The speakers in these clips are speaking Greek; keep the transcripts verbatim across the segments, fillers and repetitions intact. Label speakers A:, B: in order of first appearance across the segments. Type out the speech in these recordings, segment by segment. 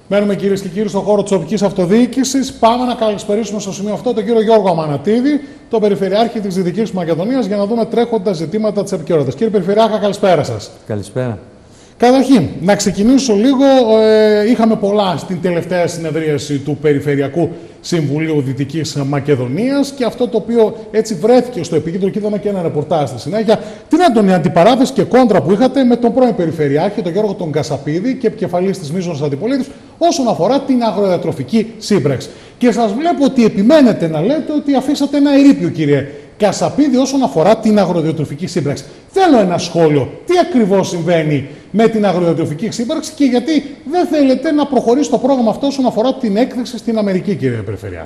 A: Μένουμε κυρίες και κύριοι στον χώρο της τοπικής αυτοδιοίκησης. Πάμε να καλησπερίσουμε στο σημείο αυτό τον κύριο Γιώργο Αμανατίδη, τον Περιφερειάρχη της Δυτικής Μακεδονίας, για να δούμε τρέχοντα ζητήματα της επικαιρότητας. Κύριε Περιφερειάρχα, καλησπέρα σας.
B: Καλησπέρα.
A: Καταρχήν, να ξεκινήσω λίγο. Ε, είχαμε πολλά στην τελευταία συνεδρίαση του Περιφερειακού Συμβουλίου Δυτικής Μακεδονίας και αυτό το οποίο έτσι βρέθηκε στο επίκεντρο, και είδαμε και ένα ρεπορτάζ στη συνέχεια, την έντονη αντιπαράθεση και κόντρα που είχατε με τον πρώην Περιφερειάρχη, τον Γιώργο τον Κασαπίδη, και επικεφαλής της μείζωνος αντιπολίτευσης, όσον αφορά την αγροδιατροφική σύμπραξη. Και σας βλέπω ότι επιμένετε να λέτε ότι αφήσατε ένα ερείπιο, κύριε Κασαπίδη, όσον αφορά την αγροδιατροφική σύμπραξη. Θέλω ένα σχόλιο. Τι ακριβώς συμβαίνει με την αγροδιατροφική σύμπραξη και γιατί δεν θέλετε να προχωρήσει το πρόγραμμα αυτό όσον αφορά την έκθεση στην Αμερική, κύριε Περιφερειάρχα?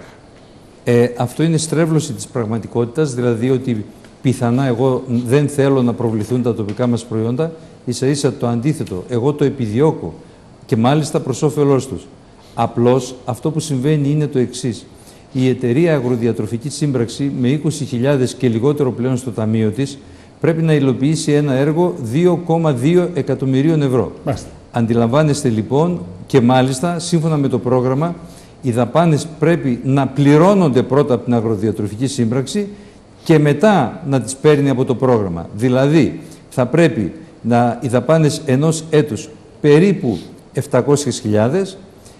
B: Ε, αυτό είναι στρέβλωση της πραγματικότητας, δηλαδή ότι πιθανά εγώ δεν θέλω να προβληθούν τα τοπικά μας προϊόντα. Ίσα ίσα το αντίθετο. Εγώ το επιδιώκω και μάλιστα προς όφελός τους. Απλώς αυτό που συμβαίνει είναι το εξής. Η εταιρεία Αγροδιατροφική Σύμπραξη με είκοσι χιλιάδες και λιγότερο πλέον στο ταμείο της πρέπει να υλοποιήσει ένα έργο δύο κόμμα δύο εκατομμυρίων ευρώ. Μάλιστα. Αντιλαμβάνεστε λοιπόν, και μάλιστα σύμφωνα με το πρόγραμμα οι δαπάνες πρέπει να πληρώνονται πρώτα από την Αγροδιατροφική Σύμπραξη και μετά να τις παίρνει από το πρόγραμμα. Δηλαδή θα πρέπει να, οι δαπάνες ενός έτους περίπου επτακόσιες χιλιάδες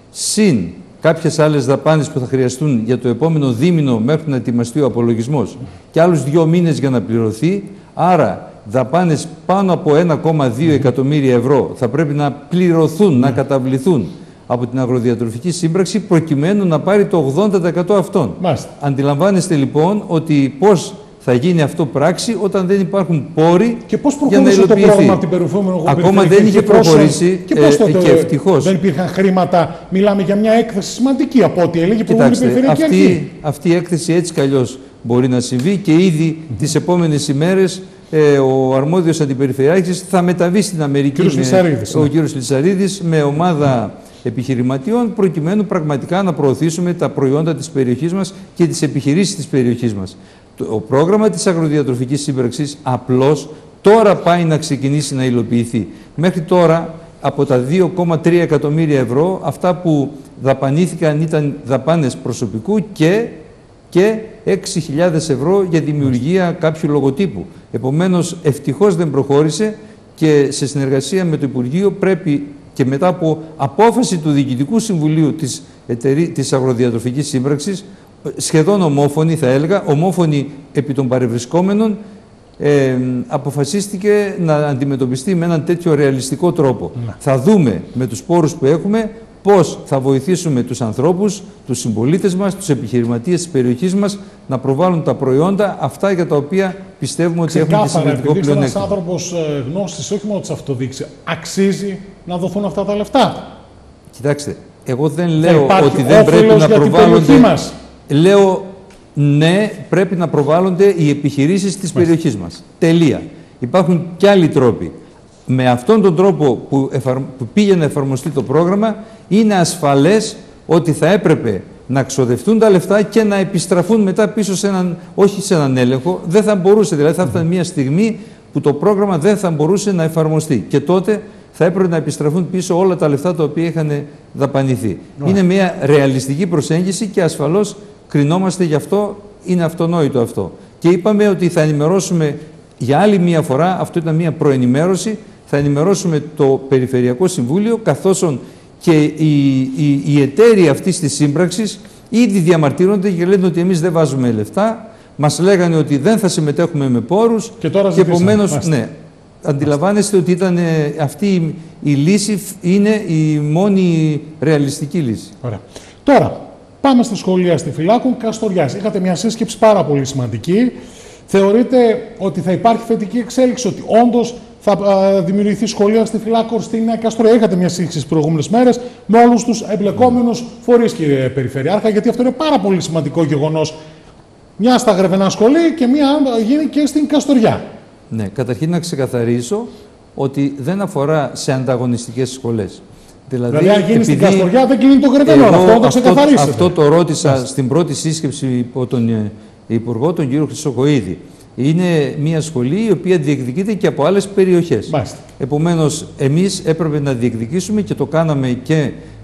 B: συν κάποιες άλλες δαπάνες που θα χρειαστούν για το επόμενο δίμηνο μέχρι να ετοιμαστεί ο απολογισμός και άλλους δύο μήνες για να πληρωθεί. Άρα δαπάνες πάνω από ένα κόμμα δύο εκατομμύρια ευρώ θα πρέπει να πληρωθούν, να καταβληθούν από την Αγροδιατροφική Σύμπραξη προκειμένου να πάρει το ογδόντα τοις εκατό αυτών. Μάλιστα. Αντιλαμβάνεστε λοιπόν ότι πώς θα γίνει αυτό πράξη όταν δεν υπάρχουν πόροι
A: και πώς
B: για να υλοποιηθεί.
A: Το πρόγραμμα από την προηγούμενη
B: Ακόμα δεν είχε προχωρήσει
A: και, πώς
B: ε, και ευτυχώς.
A: Δεν υπήρχαν χρήματα. Μιλάμε για μια έκθεση σημαντική από ό,τι έλεγε η προηγούμενη Περιφερειακή Αρχή.
B: Αυτή η έκθεση έτσι κι αλλιώς μπορεί να συμβεί και ήδη mm-hmm. τις επόμενες ημέρες ε, ο αρμόδιος αντιπεριφερειάρχης θα μεταβεί στην Αμερική,
A: κύριος
B: με,
A: ναι.
B: ο κύριος Λιτσαρίδης, με ομάδα mm. επιχειρηματιών, προκειμένου πραγματικά να προωθήσουμε τα προϊόντα της περιοχής μας και τις επιχειρήσεις της περιοχής μας. Το πρόγραμμα της Αγροδιατροφικής Σύμπραξης απλώς τώρα πάει να ξεκινήσει να υλοποιηθεί. Μέχρι τώρα από τα δύο κόμμα τρία εκατομμύρια ευρώ αυτά που δαπανήθηκαν ήταν δαπάνες προσωπικού και, και έξι χιλιάδες ευρώ για δημιουργία κάποιου λογοτύπου. Επομένως ευτυχώς δεν προχώρησε και σε συνεργασία με το Υπουργείο πρέπει και μετά από απόφαση του Διοικητικού Συμβουλίου της, εταιρεία, της Αγροδιατροφικής Σύμπραξης, σχεδόν ομόφωνη θα έλεγα, ομόφωνη επί των παρευρισκόμενων, ε, αποφασίστηκε να αντιμετωπιστεί με έναν τέτοιο ρεαλιστικό τρόπο. Να. Θα δούμε με τους πόρους που έχουμε πώς θα βοηθήσουμε τους ανθρώπους, τους συμπολίτες μας, τους επιχειρηματίες της περιοχής μας να προβάλλουν τα προϊόντα αυτά για τα οποία πιστεύουμε ότι έχουν και σημαντικό πλεονέκτημα.
A: Ένας άνθρωπος γνώστης όχι μόνο της αυτοδιοίκησης, αξίζει να δοθούν αυτά τα λεφτά?
B: Κοιτάξτε, εγώ δεν λέω ότι δεν πρέπει να προβάλλονται. Λέω ναι, πρέπει να προβάλλονται οι επιχειρήσεις της περιοχής μας. Τελεία. Υπάρχουν και άλλοι τρόποι. Με αυτόν τον τρόπο που, εφαρ... που πήγε να εφαρμοστεί το πρόγραμμα, είναι ασφαλές ότι θα έπρεπε να ξοδευτούν τα λεφτά και να επιστραφούν μετά πίσω σε έναν, όχι σε έναν έλεγχο. Δεν θα μπορούσε, δηλαδή θα έφτανε μια στιγμή που το πρόγραμμα δεν θα μπορούσε να εφαρμοστεί. Και τότε θα έπρεπε να επιστραφούν πίσω όλα τα λεφτά τα οποία είχαν δαπανηθεί. Yeah. Είναι μια ρεαλιστική προσέγγιση και ασφαλώς κρινόμαστε γι' αυτό, είναι αυτονόητο αυτό. Και είπαμε ότι θα ενημερώσουμε για άλλη μία φορά, αυτό ήταν μία προενημέρωση, θα ενημερώσουμε το Περιφερειακό Συμβούλιο, καθώς και οι, οι, οι εταίροι αυτής της σύμπραξης ήδη διαμαρτύρονται και λένε ότι εμείς δεν βάζουμε λεφτά, μας λέγανε ότι δεν θα συμμετέχουμε με πόρους
A: και, τώρα
B: και επομένως, ναι, αντιλαμβάνεστε ότι ήταν, αυτή η, η λύση είναι η μόνη ρεαλιστική λύση.
A: Ωραία. Τώρα, πάμε στα σχολεία στη Φυλάκου Καστοριάς. Είχατε μια σύσκεψη πάρα πολύ σημαντική. Θεωρείτε ότι θα υπάρχει θετική εξέλιξη, ότι όντως θα α, δημιουργηθεί σχολεία στη Φυλάκου στην Καστοριά? Είχατε μια σύσκεψη τις προηγούμενες μέρες με όλους τους εμπλεκόμενους φορείς, κύριε Περιφερειάρχα, γιατί αυτό είναι πάρα πολύ σημαντικό γεγονός. Μια στα Γρεβενά σχολή και μια γίνει και στην Καστοριά.
B: Ναι, καταρχήν να ξεκαθαρίσω ότι δεν αφορά σε ανταγωνιστικές σχολές.
A: Δηλαδή, δηλαδή αν γίνει επειδή... στην Καστοριά δεν κλείνει το Γρεβενό. Αυτό να το ξεκαθαρίσετε.
B: Αυτό το ρώτησα Μάλιστα. στην πρώτη σύσκεψη υπό τον Υπουργό, τον κύριο Χρυσοκοΐδη. Είναι μια σχολή η οποία διεκδικείται και από άλλες περιοχές. Μάλιστα. Επομένως, εμείς έπρεπε να διεκδικήσουμε και το κάναμε και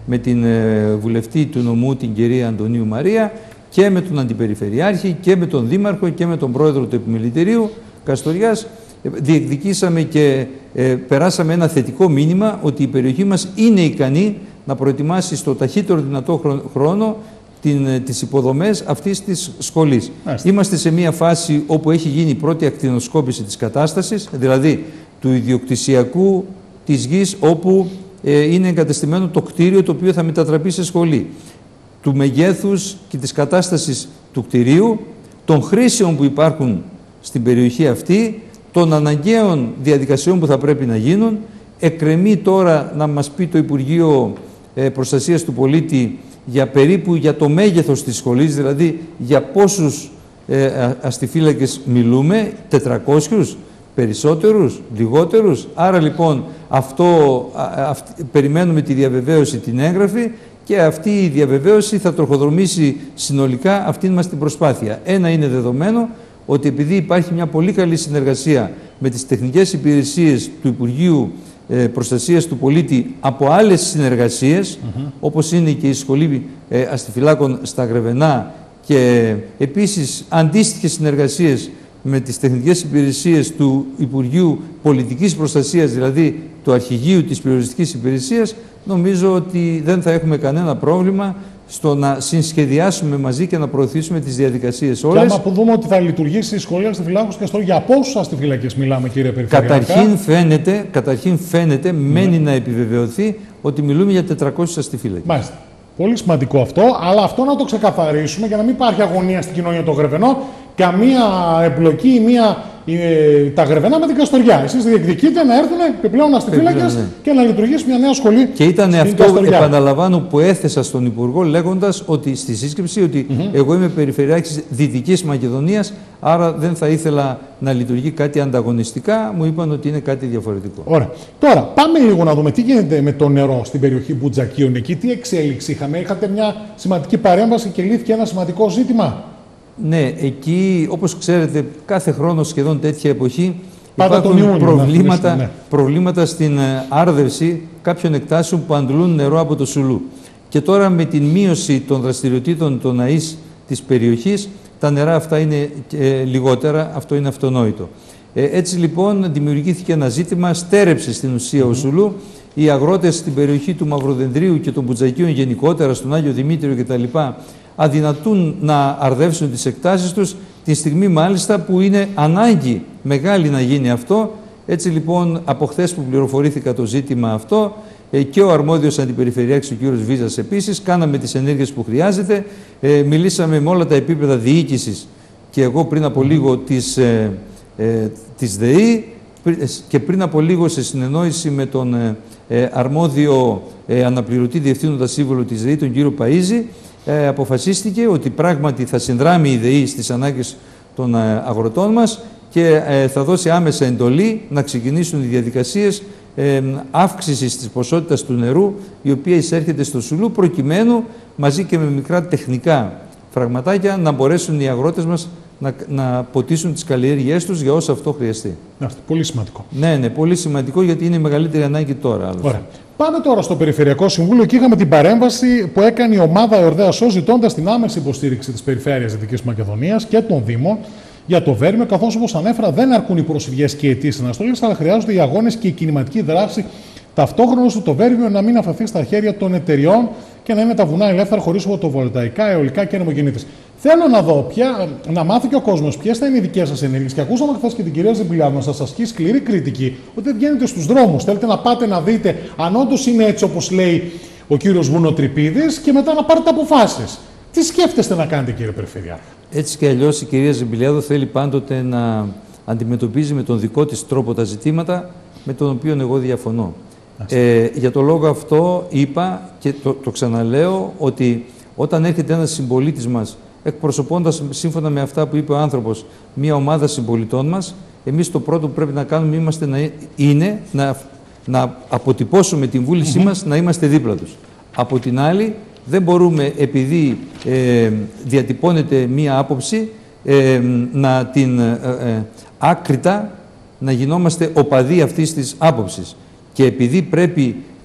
B: με την ε, βουλευτή του νομού, την κυρία Αντωνίου Μαρία, και με τον Αντιπεριφερειάρχη και με τον Δήμαρχο και με τον Πρόεδρο του Επιμελητηρίου Καστοριάς. Διεκδικήσαμε και ε, περάσαμε ένα θετικό μήνυμα ότι η περιοχή μας είναι ικανή να προετοιμάσει στο ταχύτερο δυνατό χρόνο την, τις υποδομές αυτής της σχολής. Άστε. Είμαστε σε μια φάση όπου έχει γίνει η πρώτη ακτινοσκόπηση της κατάστασης, δηλαδή του ιδιοκτησιακού της γης, όπου ε, είναι εγκατεστημένο το κτίριο το οποίο θα μετατραπεί σε σχολή, του μεγέθους και της κατάστασης του κτηρίου, των χρήσεων που υπάρχουν στην περιοχή αυτή, των αναγκαίων διαδικασιών που θα πρέπει να γίνουν. Εκκρεμεί τώρα να μας πει το Υπουργείο ε, Προστασίας του Πολίτη για περίπου για το μέγεθος της σχολής, δηλαδή για πόσους ε, αστιφύλακες μιλούμε, τετρακόσιους, περισσότερους, λιγότερους. Άρα λοιπόν αυτό, α, α, περιμένουμε τη διαβεβαίωση την έγγραφη και αυτή η διαβεβαίωση θα τροχοδρομήσει συνολικά αυτήν μας την προσπάθεια. Ένα είναι δεδομένο, ότι επειδή υπάρχει μια πολύ καλή συνεργασία με τις τεχνικές υπηρεσίες του Υπουργείου ε, Προστασίας του Πολίτη από άλλες συνεργασίες, mm-hmm. όπως είναι και η Σχολή ε, Αστιφυλάκων στα Γρεβενά και επίσης αντίστοιχες συνεργασίες με τις τεχνικές υπηρεσίες του Υπουργείου Πολιτικής Προστασίας, δηλαδή του Αρχηγείου της Περιοριστικής Υπηρεσίας, νομίζω ότι δεν θα έχουμε κανένα πρόβλημα στο να συνσχεδιάσουμε μαζί και να προωθήσουμε τις διαδικασίες όλες.
A: Και άμα που δούμε ότι θα λειτουργήσει η σχολή αστιφυλάκων και στο για πόσους αστιφύλακες μιλάμε, κύριε Περιφερειάρχα?
B: Καταρχήν φαίνεται, καταρχήν φαίνεται, ναι. μένει να επιβεβαιωθεί ότι μιλούμε για τετρακόσιους αστιφύλακες. Μάλιστα.
A: Πολύ σημαντικό αυτό, αλλά αυτό να το ξεκαθαρίσουμε για να μην υπάρχει αγωνία στην κοινωνία των Γρεβενών, καμία εμπλοκή ή μία. Ε, τα Γρεβενά με την Καστοριά. Εσείς διεκδικείτε να έρθουν επιπλέον αστιφύλακες ναι. και να λειτουργήσει μια νέα σχολή.
B: Και ήταν αυτό, Καστοριά. Επαναλαμβάνω, που έθεσα στον Υπουργό λέγοντας ότι στη σύσκεψη ότι mm-hmm. εγώ είμαι Περιφερειάρχης Δυτικής Μακεδονίας, άρα δεν θα ήθελα να λειτουργεί κάτι ανταγωνιστικά. Μου είπαν ότι είναι κάτι διαφορετικό.
A: Ωραία. Τώρα, πάμε λίγο να δούμε τι γίνεται με το νερό στην περιοχή Μπουτζακίων. Εκεί τι εξέλιξη είχαμε? Είχατε μια σημαντική παρέμβαση και λύθηκε ένα σημαντικό ζήτημα.
B: Ναι, εκεί, όπως ξέρετε, κάθε χρόνο σχεδόν τέτοια εποχή
A: Πάντα
B: υπάρχουν
A: Ιούνιο,
B: προβλήματα,
A: ναι.
B: προβλήματα στην άρδευση κάποιων εκτάσεων που αντλούν νερό από το Σουλού. Και τώρα με την μείωση των δραστηριοτήτων των ΑΕΣ της περιοχής, τα νερά αυτά είναι ε, λιγότερα, αυτό είναι αυτονόητο. Ε, έτσι λοιπόν δημιουργήθηκε ένα ζήτημα, στέρεψε στην ουσία mm-hmm. ο Σουλού. Οι αγρότες στην περιοχή του Μαυροδενδρίου και των Μπουτζακίων γενικότερα, στον Άγιο Δημήτριο κτλ., αδυνατούν να αρδεύσουν τις εκτάσεις τους, τη στιγμή μάλιστα που είναι ανάγκη μεγάλη να γίνει αυτό. Έτσι λοιπόν, από χθες που πληροφορήθηκα το ζήτημα αυτό και ο αρμόδιος αντιπεριφερειάρχης ο κ. Βίζας επίσης, κάναμε τις ενέργειες που χρειάζεται, ε, μιλήσαμε με όλα τα επίπεδα διοίκησης και εγώ πριν από λίγο της, ε, ε, της ΔΕΗ και πριν από λίγο σε συνεννόηση με τον ε, αρμόδιο ε, αναπληρωτή διευθύνοντα σύμβουλο της ΔΕΗ, τον κ. Παΐζη, Ε, αποφασίστηκε ότι πράγματι θα συνδράμει η ΔΕΗ στις ανάγκες των ε, αγροτών μας και ε, θα δώσει άμεσα εντολή να ξεκινήσουν οι διαδικασίες ε, αύξησης της ποσότητας του νερού, η οποία εισέρχεται στο Σουλού, προκειμένου μαζί και με μικρά τεχνικά φραγματάκια να μπορέσουν οι αγρότες μας να, να ποτίσουν τις καλλιέργειές τους για όσο αυτό χρειαστεί.
A: Αυτό, πολύ σημαντικό.
B: Ναι, ναι, πολύ σημαντικό, γιατί είναι η μεγαλύτερη ανάγκη τώρα. Άλλωστε.
A: Ωραία. Πάμε τώρα στο Περιφερειακό Συμβούλιο και είχαμε την παρέμβαση που έκανε η ομάδα Εορδαία ΣΟΣ, ζητώντας την άμεση υποστήριξη της Περιφέρειας Δυτικής Μακεδονίας και των Δήμων για το Βέρμιο, καθώς όπως ανέφερα δεν αρκούν οι προσφυγές και οι αιτήσεις αναστολής, αλλά χρειάζονται οι αγώνες και η κινηματική δράση. Ταυτόχρονα ώστε το Βέρμιο να μην αφαιθεί στα χέρια των εταιριών και να είναι τα βουνά ελεύθερα χωρίς φωτοβολταϊκά, αιωλικά και ανεμογεννήτες. Θέλω να δω, ποια, να μάθει και ο κόσμος ποιες θα είναι οι δικές σας ενέργειες. Και ακούσαμε χθες και την κυρία Ζεμπιλιάδου να σας ασκεί σκληρή κριτική ότι βγαίνετε στους δρόμους. Θέλετε να πάτε να δείτε αν όντως είναι έτσι όπως λέει ο κύριος Βουνοτρυπίδης και μετά να πάρετε αποφάσεις. Τι σκέφτεστε να κάνετε, κύριε Περιφερειάρχα?
B: Έτσι και αλλιώς η κυρία Ζεμπιλιάδου θέλει πάντοτε να αντιμετωπίζει με τον δικό της τρόπο τα ζητήματα, με τον οποίο εγώ διαφωνώ. Ε, για το λόγο αυτό είπα και το, το ξαναλέω ότι όταν έρχεται ένας συμπολίτης μας εκπροσωπώντας σύμφωνα με αυτά που είπε ο άνθρωπος μια ομάδα συμπολιτών μας, εμείς το πρώτο που πρέπει να κάνουμε είμαστε να, είναι να, να αποτυπώσουμε την βούλησή mm-hmm. μας να είμαστε δίπλα τους. Από την άλλη δεν μπορούμε, επειδή ε, διατυπώνεται μία άποψη, ε, να την ε, ε, άκρητα να γινόμαστε οπαδοί αυτής της άποψης. Και επειδή πρέπει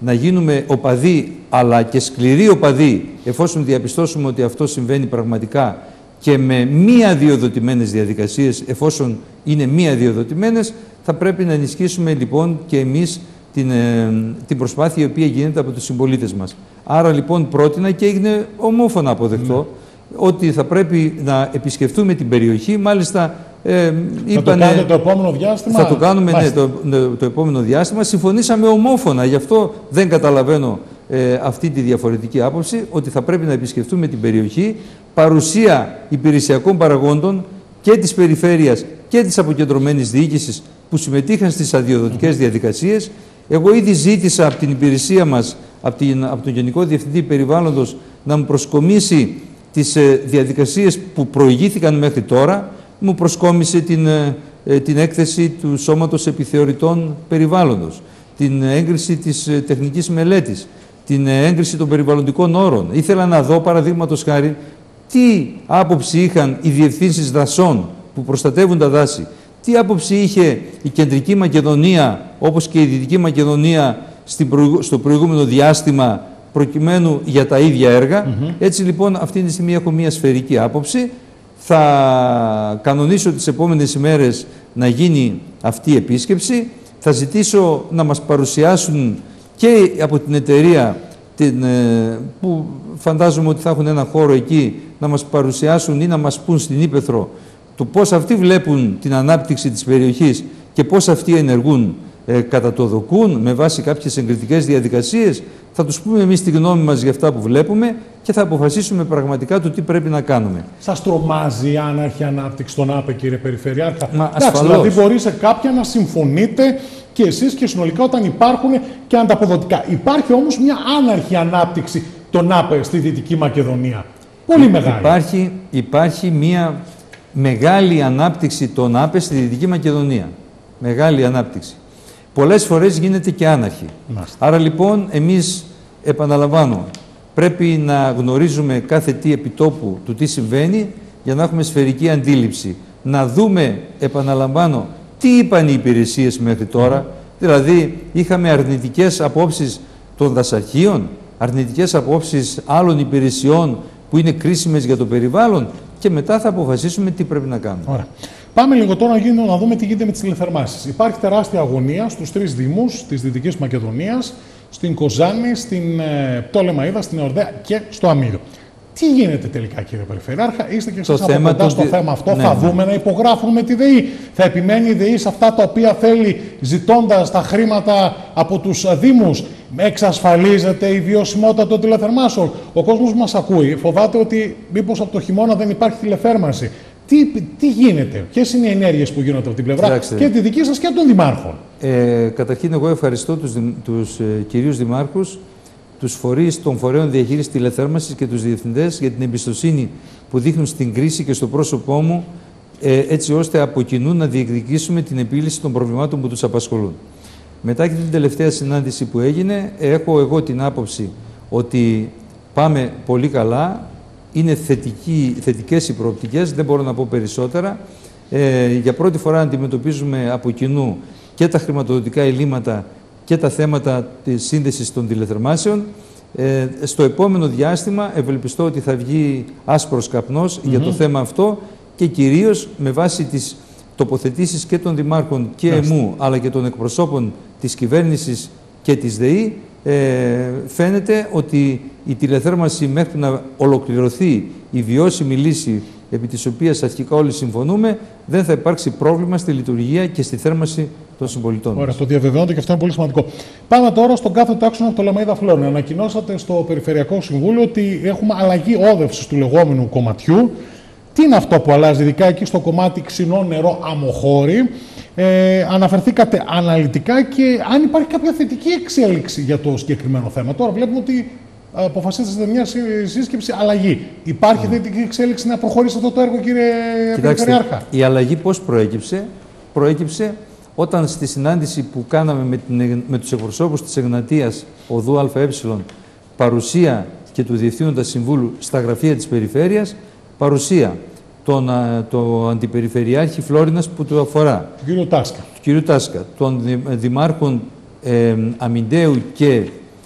B: να γίνουμε οπαδοί, αλλά και σκληροί οπαδοί, εφόσον διαπιστώσουμε ότι αυτό συμβαίνει πραγματικά και με μη αδειοδοτημένες διαδικασίες, εφόσον είναι μη αδειοδοτημένες, θα πρέπει να ενισχύσουμε λοιπόν και εμείς την, ε, την προσπάθεια η οποία γίνεται από τους συμπολίτες μας. Άρα λοιπόν πρότεινα και έγινε ομόφωνα αποδεκτό mm. ότι θα πρέπει να επισκεφτούμε την περιοχή, μάλιστα ε,
A: θα το κάνετε το επόμενο διάστημα.
B: Θα το κάνουμε ναι, το, το επόμενο διάστημα. Συμφωνήσαμε ομόφωνα, γι' αυτό δεν καταλαβαίνω ε, αυτή τη διαφορετική άποψη, ότι θα πρέπει να επισκεφτούμε την περιοχή, παρουσία υπηρεσιακών παραγόντων και της περιφέρειας και της αποκεντρωμένης διοίκησης που συμμετείχαν στις αδειοδοτικές διαδικασίες. Εγώ ήδη ζήτησα από την υπηρεσία μας, από, την, από τον Γενικό Διευθυντή Περιβάλλοντος, να μου προσκομίσει τις ε, διαδικασίες που προηγήθηκαν μέχρι τώρα. Μου προσκόμισε την, ε, την έκθεση του Σώματος Επιθεωρητών Περιβάλλοντος, την έγκριση της ε, τεχνικής μελέτης, την ε, έγκριση των περιβαλλοντικών όρων. Ήθελα να δω, παραδείγματος χάρη, τι άποψη είχαν οι διευθύνσεις δασών που προστατεύουν τα δάση, τι άποψη είχε η Κεντρική Μακεδονία, όπως και η Δυτική Μακεδονία στην προηγου... στο προηγούμενο διάστημα, προκειμένου για τα ίδια έργα. Mm-hmm. Έτσι λοιπόν αυτή τη στιγμή έχω μια σφαιρική άποψη. Θα κανονίσω τις επόμενες ημέρες να γίνει αυτή η επίσκεψη. Θα ζητήσω να μας παρουσιάσουν και από την εταιρεία την, που φαντάζομαι ότι θα έχουν ένα χώρο εκεί, να μας παρουσιάσουν ή να μας πούν στην Ύπαιθρο το πώς αυτοί βλέπουν την ανάπτυξη της περιοχής και πώς αυτοί ενεργούν ε, κατά το δοκούν με βάση κάποιες εγκριτικές διαδικασίες. Θα τους πούμε εμείς τη γνώμη μας για αυτά που βλέπουμε και θα αποφασίσουμε πραγματικά το τι πρέπει να κάνουμε. Σας τρομάζει η άναρχη ανάπτυξη στον ΑΠΕ, κύριε Περιφερειάρχα? Μα, εντάξει, δηλαδή μπορεί σε κάποια να συμφωνείτε και εσείς και συνολικά όταν υπάρχουν και ανταποδοτικά. Υπάρχει όμως μια άναρχη ανάπτυξη των ΑΠΕ στη Δυτική Μακεδονία. Πολύ μεγάλη. Υπάρχει, υπάρχει μια μεγάλη ανάπτυξη των ΑΠΕ στη Δυτική Μακεδονία. Μεγάλη ανάπτυξη. Πολλές φορές γίνεται και άναρχη. Μάλιστα. Άρα λοιπόν εμείς, επαναλαμβάνω, πρέπει να γνωρίζουμε κάθε τι επιτόπου του τι συμβαίνει για να έχουμε σφαιρική αντίληψη. Να δούμε, επαναλαμβάνω, τι είπαν οι υπηρεσίες μέχρι τώρα. Mm. Δηλαδή είχαμε αρνητικές απόψεις των δασαρχείων, αρνητικές απόψεις άλλων υπηρεσιών που είναι κρίσιμες για το περιβάλλον και μετά θα αποφασίσουμε τι πρέπει να κάνουμε. Ωραία. Πάμε λίγο τώρα να, να δούμε τι γίνεται με τις τηλεθερμάσεις. Υπάρχει τεράστια αγωνία στους τρεις δήμους της Δυτικής Μακεδονίας, στην Κοζάνη, στην ε, Πτολεμαΐδα, στην Εορδαία και στο Αμύριο. Τι γίνεται τελικά, κύριε Περιφερειάρχα? Είστε και εσείς από κοντά το... στο θέμα αυτό. Ναι, θα ναι. δούμε να υπογράφουν με τη ΔΕΗ. Θα επιμένει η ΔΕΗ σε αυτά τα οποία θέλει, ζητώντας τα χρήματα από τους δήμους? Εξασφαλίζεται η βιωσιμότητα των τηλεθερμάσεων? Ο κόσμος μας ακούει. Φοβάται ότι μήπως από το χειμώνα δεν υπάρχει τηλεθέρμανση. Τι, τι γίνεται, ποιες είναι οι ενέργειες που γίνονται από την πλευρά Κοιτάξτε. και τη δική σας και των δημάρχων? Ε, καταρχήν, εγώ ευχαριστώ τους, τους ε, κυρίους δημάρχους, τους φορείς των φορέων διαχείρισης τηλεθέρμανσης και τους διευθυντές για την εμπιστοσύνη που δείχνουν στην κρίση και στο πρόσωπό μου, ε, έτσι ώστε από κοινού να διεκδικήσουμε την επίλυση των προβλημάτων που τους απασχολούν. Μετά και την τελευταία συνάντηση που έγινε, έχω εγώ την άποψη ότι πάμε πολύ καλά. Είναι θετική, θετικές οι προοπτικές, δεν μπορώ να πω περισσότερα. Ε, για πρώτη φορά αντιμετωπίζουμε από κοινού και τα χρηματοδοτικά ελλείμματα και τα θέματα της σύνδεσης των τηλεθερμάσεων. Ε, στο επόμενο διάστημα ευελπιστώ ότι θα βγει άσπρος καπνός mm-hmm. για το θέμα αυτό και κυρίως με βάση τις τοποθετήσεις και των δημάρχων και Μάλιστα. εμού, αλλά και των εκπροσώπων της κυβέρνησης και της ΔΕΗ, Ε, φαίνεται ότι η τηλεθέρμανση μέχρι να ολοκληρωθεί η βιώσιμη λύση επί της οποίας αρχικά όλοι συμφωνούμε, δεν θα υπάρξει πρόβλημα στη λειτουργία και στη θέρμανση των συμπολιτών. Ωραία, το διαβεβαιώνεται και αυτό είναι πολύ σημαντικό. Πάμε τώρα στον κάθετο άξονα Πτολεμαΐδα Φλόρινα. Ανακοινώσατε στο Περιφερειακό Συμβούλιο ότι έχουμε αλλαγή όδευσης του λεγόμενου κομματιού. Τι είναι αυτό που αλλάζει, ειδικά εκεί στο κομμάτι Ξινό Νερό Αμοχώρη? Ε, αναφερθήκατε αναλυτικά και αν υπάρχει κάποια θετική εξέλιξη για το συγκεκριμένο θέμα. Τώρα βλέπουμε ότι αποφασίσατε μια σύσκεψη αλλαγή. Υπάρχει mm. θετική εξέλιξη να προχωρήσει αυτό το έργο, κύριε Περιφερειάρχα? Η αλλαγή πώς προέκυψε? Προέκυψε όταν στη συνάντηση που κάναμε με, την, με τους εκπροσώπους της Εγνατίας Οδού ΑΕ, παρουσία και του Διευθύνοντα Συμβούλου στα γραφεία της Περιφέρειας, παρουσία τον το Αντιπεριφερειάρχη Φλόρινας που του αφορά, του κ. Τάσκα, του κ. Τάσκα των δημάρχων ε, Αμυντέου και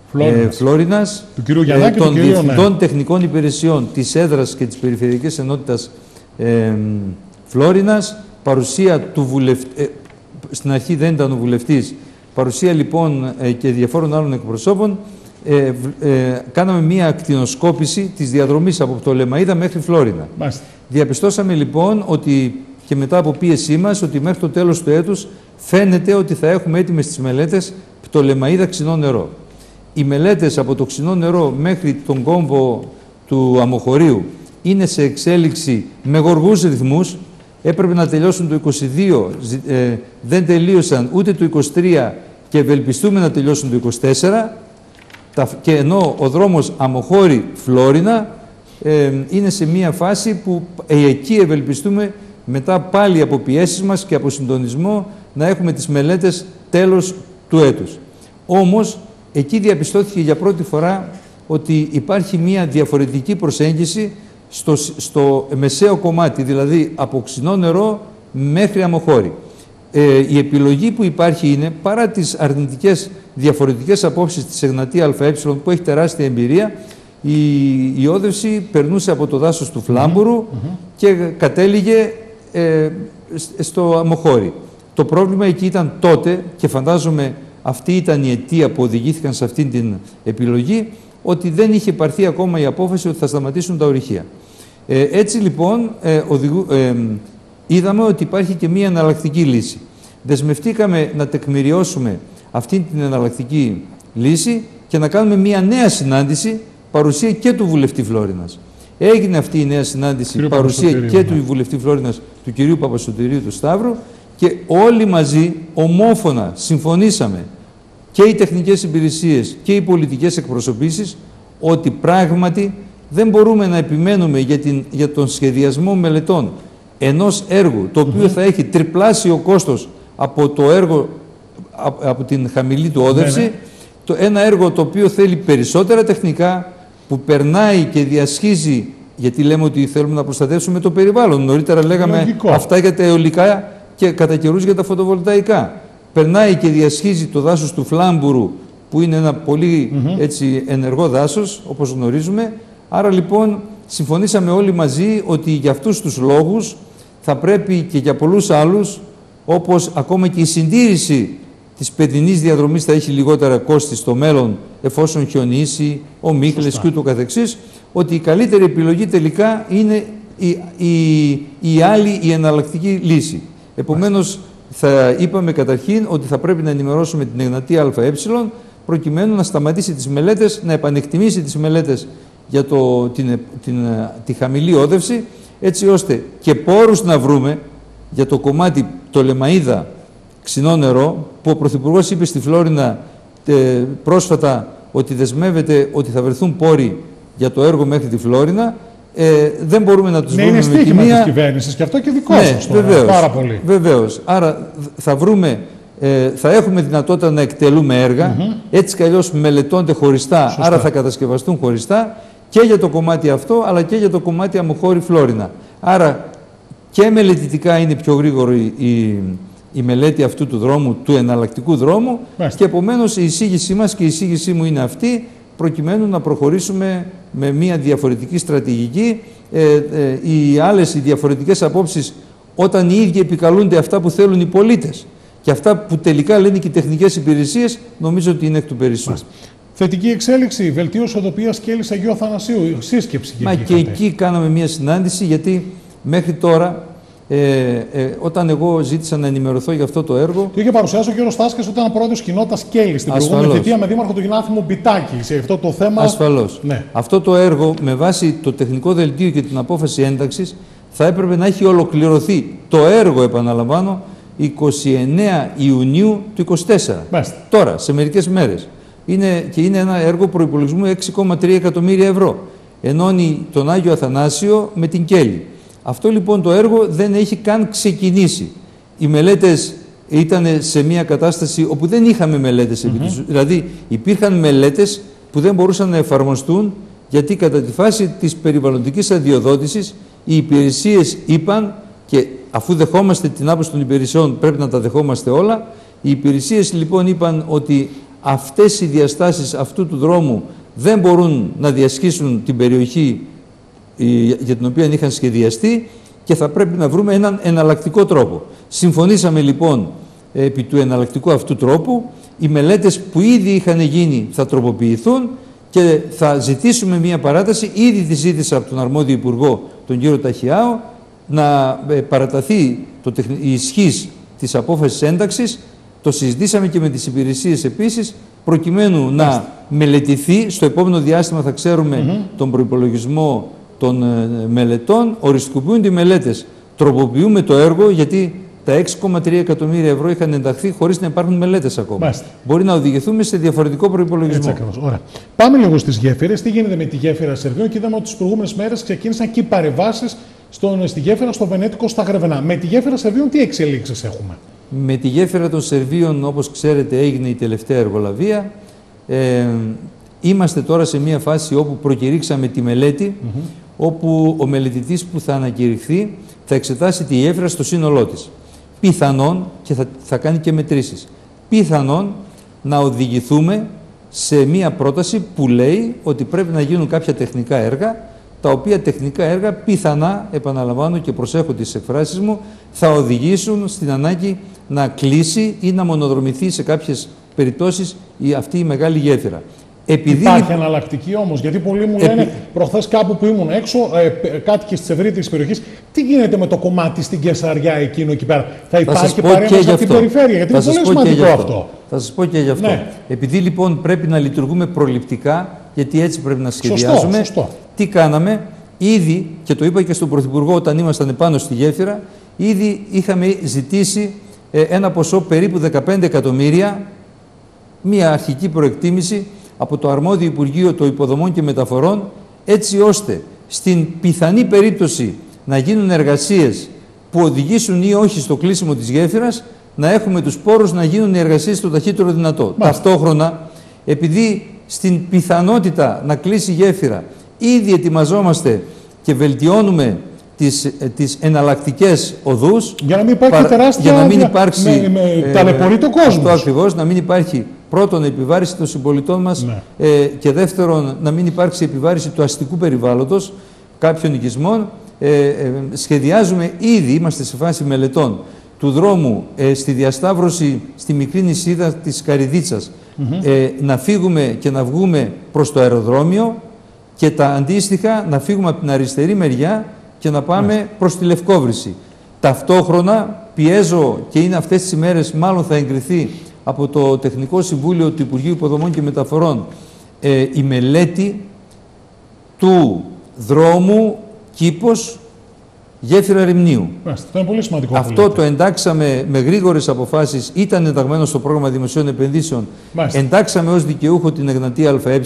B: ε, Φλόρινας,
A: του κυρίου Γιαννάκη,
B: ε, των
A: του κυρίου,
B: διευθυντών
A: ναι.
B: τεχνικών υπηρεσιών της έδρας και της περιφερειακής ενότητας ε, Φλόρινας, παρουσία του βουλευτή, ε, στην αρχή δεν ήταν ο βουλευτής, παρουσία λοιπόν ε, και διαφόρων άλλων εκπροσώπων, ε, ε, κάναμε μία ακτινοσκόπηση της διαδρομής από Πτολεμαΐδα μέχρι Φλόρινα. Μάλιστα. Διαπιστώσαμε λοιπόν ότι και μετά από πίεσή μας ότι μέχρι το τέλος του έτους φαίνεται ότι θα έχουμε έτοιμες τις μελέτες Πτολεμαΐδα Ξινό Νερό. Οι μελέτες από το Ξινό Νερό μέχρι τον κόμβο του Αμοχωρίου είναι σε εξέλιξη με γοργούς ρυθμούς. Έπρεπε να τελειώσουν το είκοσι δύο, ε, δεν τελείωσαν ούτε το είκοσι τρία και ευελπιστούμε να τελειώσουν το είκοσι τέσσερα. Τα, και ενώ ο δρόμος Αμοχώρη-Φλόρινα ε, είναι σε μία φάση που ε, εκεί ευελπιστούμε μετά πάλι από πιέσεις μας και από συντονισμό να έχουμε τις μελέτες τέλος του έτους. Όμως, εκεί διαπιστώθηκε για πρώτη φορά ότι υπάρχει μία διαφορετική προσέγγιση στο, στο μεσαίο κομμάτι, δηλαδή από Ξινό Νερό μέχρι Αμοχώρη. Ε, η επιλογή που υπάρχει είναι, παρά τις αρνητικές διαφορετικές απόψεις της Εγνατία ΑΕ που έχει τεράστια εμπειρία, η, η όδευση περνούσε από το δάσος του Φλάμπουρου mm-hmm. και κατέληγε ε, στο Αμοχώρη. Το πρόβλημα εκεί ήταν τότε, και φαντάζομαι αυτή ήταν η αιτία που οδηγήθηκαν σε αυτή την επιλογή, ότι δεν είχε πάρθει ακόμα η απόφαση ότι θα σταματήσουν τα ορυχεία. Ε, έτσι λοιπόν ε, οδηγού, ε, είδαμε ότι υπάρχει και μία εναλλακτική λύση. Δεσμευτήκαμε να τεκμηριώσουμε αυτή την εναλλακτική λύση και να κάνουμε μία νέα συνάντηση, παρουσία και του βουλευτή Φλόρινας. Έγινε αυτή η νέα συνάντηση, Κύριο παρουσία και ναι. του βουλευτή Φλόρινας, του κυρίου Παπασωτηρίου του Σταύρου, και όλοι μαζί ομόφωνα συμφωνήσαμε, και οι τεχνικές υπηρεσίες και οι πολιτικές εκπροσωπήσεις, ότι πράγματι δεν μπορούμε να επιμένουμε για, την, για τον σχεδιασμό μελετών ενός έργου το οποίο mm-hmm. θα έχει τριπλάσιο κόστος από το έργο, από, από την χαμηλή του όδευση, ναι, ναι. Το, ένα έργο το οποίο θέλει περισσότερα τεχνικά, που περνάει και διασχίζει, γιατί λέμε ότι θέλουμε να προστατεύσουμε το περιβάλλον. Νωρίτερα λέγαμε Λογικό. αυτά για τα αιωλικά και κατά καιρούς για τα φωτοβολταϊκά. Περνάει και διασχίζει το δάσος του Φλάμπουρου, που είναι ένα πολύ mm-hmm. έτσι, ενεργό δάσος, όπως γνωρίζουμε. Άρα λοιπόν συμφωνήσαμε όλοι μαζί ότι για αυτούς τους λόγους θα πρέπει και για πολλούς άλλους, όπως ακόμα και η συντήρηση της παιδινής διαδρομής θα έχει λιγότερα κόστη στο μέλλον, εφόσον χιονίσει, ο Μίχλες και ούτω καθεξής, ότι η καλύτερη επιλογή τελικά είναι η, η, η άλλη, η εναλλακτική λύση. Επομένως, θα είπαμε καταρχήν ότι θα πρέπει να ενημερώσουμε την Εγνατία ΑΕ, προκειμένου να σταματήσει τις μελέτες, να επανεκτιμήσει τις μελέτες για το, την, την, την, τη χαμηλή όδευση, έτσι ώστε και πόρους να βρούμε για το κομμάτι Πτολεμαΐδα Ξινό Νερό, που ο Πρωθυπουργός είπε στη Φλόρινα ε, πρόσφατα ότι δεσμεύεται ότι θα βρεθούν πόροι για το έργο μέχρι τη Φλόρινα. Ε, δεν μπορούμε να τους
A: ναι,
B: βρούμε
A: είναι
B: με τη μία.
A: της κυβέρνησης και αυτό και δικό
B: ναι,
A: σας τώρα,
B: βεβαίως,
A: πάρα πολύ.
B: Βεβαίως. Άρα θα βρούμε, ε, θα έχουμε δυνατότητα να εκτελούμε έργα, mm-hmm. έτσι κι αλλιώς μελετώνται χωριστά, Σωστά. άρα θα κατασκευαστούν χωριστά και για το κομμάτι αυτό, αλλά και για το κομμάτι Αμοχώρη Φλόρινα. Άρα και μελετητικά είναι πιο γρήγορη η, η μελέτη αυτού του δρόμου, του εναλλακτικού δρόμου, Μάλιστα. και επομένως η εισήγησή μας και η εισήγησή μου είναι αυτή, προκειμένου να προχωρήσουμε με μια διαφορετική στρατηγική. Ε, ε, οι άλλες οι διαφορετικές απόψεις, όταν οι ίδιοι επικαλούνται αυτά που θέλουν οι πολίτες και αυτά που τελικά λένε και οι τεχνικές υπηρεσίες, νομίζω ότι είναι εκ του περισσού.
A: Θετική εξέλιξη, βελτίωση οδοποιίας Κέλλης Αγίου Αθανασίου, σύσκεψη.
B: Μα και εκεί κάναμε μια συνάντηση, γιατί μέχρι τώρα, ε, ε, όταν εγώ ζήτησα να ενημερωθώ για αυτό το έργο.
A: Το είχε παρουσιάσει ο κ. Στάσκας όταν ήταν πρόεδρος κοινότητας Κέλλης στην προηγούμενη θητεία με δήμαρχο του Γινάθιμου Μπιτάκη. Σε αυτό το θέμα.
B: Ασφαλώς.
A: Ναι.
B: Αυτό το έργο, με βάση το τεχνικό δελτίο και την απόφαση ένταξης, θα έπρεπε να έχει ολοκληρωθεί το έργο, επαναλαμβάνω, εικοστή ενάτη Ιουνίου του είκοσι τέσσερα. Μάλιστα. Τώρα, σε μερικές μέρες. Είναι, και είναι ένα έργο προϋπολογισμού έξι κόμμα τρία εκατομμύρια ευρώ. Ενώνει τον Άγιο Αθανάσιο με την Κέλλη. Αυτό λοιπόν το έργο δεν έχει καν ξεκινήσει. Οι μελέτες ήταν σε μια κατάσταση όπου δεν είχαμε μελέτες. Mm-hmm. Δηλαδή υπήρχαν μελέτες που δεν μπορούσαν να εφαρμοστούν, γιατί κατά τη φάση της περιβαλλοντικής αδειοδότησης οι υπηρεσίες είπαν, και αφού δεχόμαστε την άποψη των υπηρεσιών πρέπει να τα δεχόμαστε όλα, οι υπηρεσίες λοιπόν είπαν ότι αυτές οι διαστάσεις αυτού του δρόμου δεν μπορούν να διασχίσουν την περιοχή για την οποία είχαν σχεδιαστεί και θα πρέπει να βρούμε έναν εναλλακτικό τρόπο. Συμφωνήσαμε λοιπόν επί του εναλλακτικού αυτού τρόπου. Οι μελέτες που ήδη είχαν γίνει θα τροποποιηθούν και θα ζητήσουμε μια παράταση. Ήδη τη ζήτησα από τον αρμόδιο Υπουργό, τον κύριο Ταχιάο, να παραταθεί το, η ισχύς της απόφασης ένταξης. Το συζητήσαμε και με τις υπηρεσίες επίσης, προκειμένου να μελετηθεί. Στο επόμενο διάστημα θα ξέρουμε mm-hmm. τον προϋπολογισμό των ε, μελετών. Οριστικοποιούνται οι μελέτες. Τροποποιούμε το έργο, γιατί τα έξι κόμμα τρία εκατομμύρια ευρώ είχαν ενταχθεί χωρίς να υπάρχουν μελέτες ακόμα. Μάλιστα. Μπορεί να οδηγηθούμε σε διαφορετικό προϋπολογισμό.
A: Έτσι ακριβώς. Ωραία. Πάμε λίγο στις γέφυρες. Τι γίνεται με τη γέφυρα Σερβίων? Και είδαμε ότι τις προηγούμενες μέρες ξεκίνησαν και οι παρεμβάσεις στη γέφυρα στο Βενέτικο, στα Γρεβενά. Με τη γέφυρα Σερβίων τι εξελίξεις έχουμε?
B: Με τη γέφυρα των Σερβίων, όπως ξέρετε, έγινε η τελευταία εργολαβία. Ε, είμαστε τώρα σε μια φάση όπου προκηρύξαμε τη μελέτη, mm-hmm. όπου ο μελετητής που θα ανακηρυχθεί θα εξετάσει τη γέφυρα στο σύνολό της. Πιθανόν, και θα, θα κάνει και μετρήσεις, πιθανόν να οδηγηθούμε σε μια πρόταση που λέει ότι πρέπει να γίνουν κάποια τεχνικά έργα, τα οποία τεχνικά έργα πιθανά, επαναλαμβάνω και προσέχω τις εκφράσεις μου, θα οδηγήσουν στην ανάγκη να κλείσει ή να μονοδρομηθεί σε κάποιες περιπτώσεις η, αυτή η μεγάλη γέφυρα. Επειδή...
A: Υπάρχει εναλλακτική όμως, γιατί πολλοί μου λένε Επί... προχθές κάπου που ήμουν έξω, ε, κάτοικοι της ευρύτερης περιοχής, τι γίνεται με το κομμάτι στην Κεσαριά εκείνο εκεί πέρα? Θα υπάρχει παρέμβαση από την περιφέρεια? Γιατί είναι πολύ σημαντικό αυτό. αυτό.
B: Θα σας πω και γι' αυτό. Ναι. Επειδή λοιπόν πρέπει να λειτουργούμε προληπτικά, γιατί έτσι πρέπει να σχεδιάζουμε,
A: σωστό, σωστό.
B: Τι κάναμε? Ήδη, και το είπα και στον Πρωθυπουργό όταν ήμασταν επάνω στη γέφυρα, ήδη είχαμε ζητήσει ε, ένα ποσό περίπου δεκαπέντε εκατομμύρια, μία αρχική προεκτίμηση από το αρμόδιο Υπουργείο των Υποδομών και Μεταφορών, έτσι ώστε στην πιθανή περίπτωση να γίνουν εργασίες που οδηγήσουν ή όχι στο κλείσιμο της γέφυρας, να έχουμε τους πόρους να γίνουν οι εργασίες το ταχύτερο δυνατό. Μάλιστα. Ταυτόχρονα, επειδή στην πιθανότητα να κλείσει η γέφυρα ήδη ετοιμαζόμαστε και βελτιώνουμε τις, τις εναλλακτικές οδούς,
A: για να μην υπάρχει τεράστια,
B: για να μην υπάρξει,
A: με, με, ταλαιπωρεί το κόσμο.
B: Αυτό ακριβώς, να μην υπάρχει πρώτον επιβάρηση των συμπολιτών μας, ναι. ε, και δεύτερον να μην υπάρξει επιβάρηση του αστικού περιβάλλοντος κάποιων οικισμών. Ε, ε, σχεδιάζουμε ήδη, είμαστε σε φάση μελετών του δρόμου ε, στη διασταύρωση στη μικρή νησίδα της Καριδίτσας, mm-hmm. ε, να φύγουμε και να βγούμε προς το αεροδρόμιο και τα αντίστοιχα να φύγουμε από την αριστερή μεριά και να πάμε mm-hmm. προς τη Λευκόβρηση. Ταυτόχρονα πιέζω, και είναι αυτές τις ημέρες μάλλον θα εγκριθεί από το Τεχνικό Συμβούλιο του Υπουργείου Υποδομών και Μεταφορών ε, η μελέτη του δρόμου Κήπος γέφυρα Ρημνίου.
A: Αυτό είναι πολύ σημαντικό.
B: Αυτό το εντάξαμε με γρήγορες αποφάσεις, ήταν ενταγμένο στο πρόγραμμα δημοσίων επενδύσεων. Μάλιστα. Εντάξαμε ως δικαιούχο την Εγνατία ΑΕ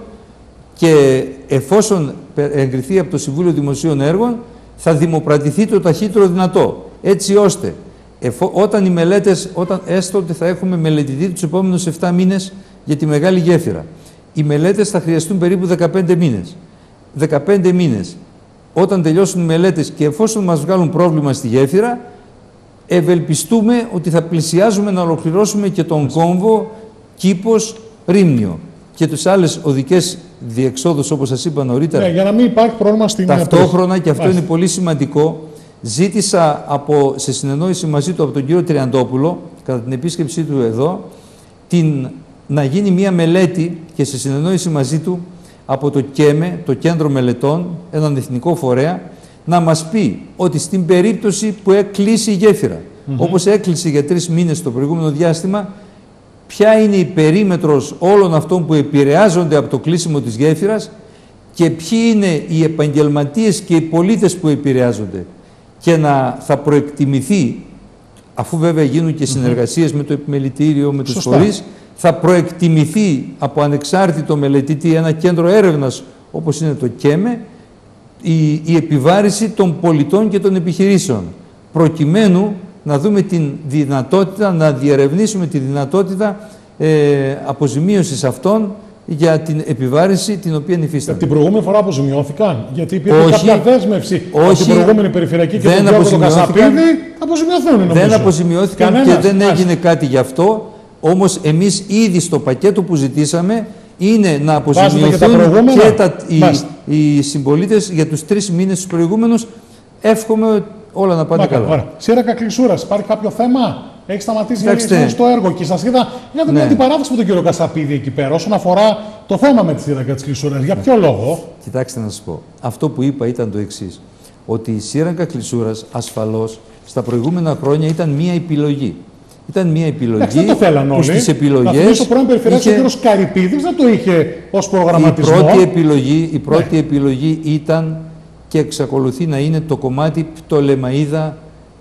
B: και εφόσον εγκριθεί από το Συμβούλιο Δημοσίων Έργων θα δημοπρατηθεί το ταχύτερο δυνατό. Έτσι ώστε εφο, όταν οι μελέτες, όταν έστω ότι θα έχουμε μελετηθεί τους επόμενους επτά μήνες για τη μεγάλη γέφυρα, οι μελέτες θα χρειαστούν περίπου δεκαπέντε μήνες. δεκαπέντε μήνες. Όταν τελειώσουν οι μελέτες και εφόσον μας βγάλουν πρόβλημα στη γέφυρα, ευελπιστούμε ότι θα πλησιάζουμε να ολοκληρώσουμε και τον κόμβο Κήπος Ρήμνιο και τις άλλες οδικές διεξόδους, όπως σας είπα νωρίτερα.
A: Ναι, για να μην υπάρχει πρόβλημα στην
B: ταυτόχρονα, και αυτό Μάλιστα. είναι πολύ σημαντικό, ζήτησα από, σε συνεννόηση μαζί του από τον κύριο Τριαντόπουλο, κατά την επίσκεψή του εδώ, την, να γίνει μια μελέτη και σε συνεννόηση μαζί του από το ΚΕΜΕ, το Κέντρο Μελετών, έναν εθνικό φορέα, να μας πει ότι στην περίπτωση που έκλεισει η γέφυρα, mm-hmm. όπως έκλεισε για τρεις μήνες το προηγούμενο διάστημα, ποια είναι η περίμετρος όλων αυτών που επηρεάζονται από το κλείσιμο της γέφυρας και ποιοι είναι οι επαγγελματίες και οι πολίτες που επηρεάζονται, και να θα προεκτιμηθεί, αφού βέβαια γίνουν και συνεργασίες mm-hmm. με το επιμελητήριο, με τους φορείς, θα προεκτιμηθεί από ανεξάρτητο μελετητή, ένα κέντρο έρευνας όπως είναι το ΚΕΜΕ, η, η επιβάρηση των πολιτών και των επιχειρήσεων, προκειμένου να δούμε την δυνατότητα, να διερευνήσουμε τη δυνατότητα ε, αποζημίωσης αυτών για την επιβάρηση την οποία υφίστανται.
A: Την προηγούμενη φορά αποζημιώθηκαν, γιατί υπήρχε
B: όχι,
A: κάποια δέσμευση
B: όχι,
A: από την προηγούμενη περιφερειακή και τον Γιώργο τον Κασαπίδη, αποζημιωθούν νομίζω.
B: Δεν αποζημιώθηκαν. Κανένας. Και δεν έγινε κάτι γι' αυτό. Όμως εμείς ήδη στο πακέτο που ζητήσαμε είναι να αποζημιωθούν και, τα και τα, οι, οι συμπολίτες για τους τρεις μήνες τους προηγούμενους. Εύχομαι όλα να πάνε Μάκα, καλά.
A: Ωραία. Σύραγγα Κλεισούρας, υπάρχει κάποιο θέμα? Έχει σταματήσει στο έργο και σας είδα. Είδατε ναι. μια αντιπαράθεση με τον κύριο Κασαπίδη εκεί πέρα όσον αφορά το θέμα με τη σύραγγα της Κλεισούρας. Για ποιο λόγο?
B: Κοιτάξτε να σας πω. Αυτό που είπα ήταν το εξής. Ότι η σύραγγα Κλεισούρας ασφαλώς στα προηγούμενα χρόνια ήταν μια επιλογή. Ήταν μια επιλογή.
A: Εντάξει, δεν το θέλαν όλοι.
B: Στις επιλογές.
A: Να θυμίσω ο πρώην Περιφερειάρχης είχε... ο κ. Καρυπίδης δεν το είχε ως προγραμματισμό.
B: Η πρώτη επιλογή, η πρώτη ναι. επιλογή ήταν και εξακολουθεί να είναι το κομμάτι Πτολεμαΐδα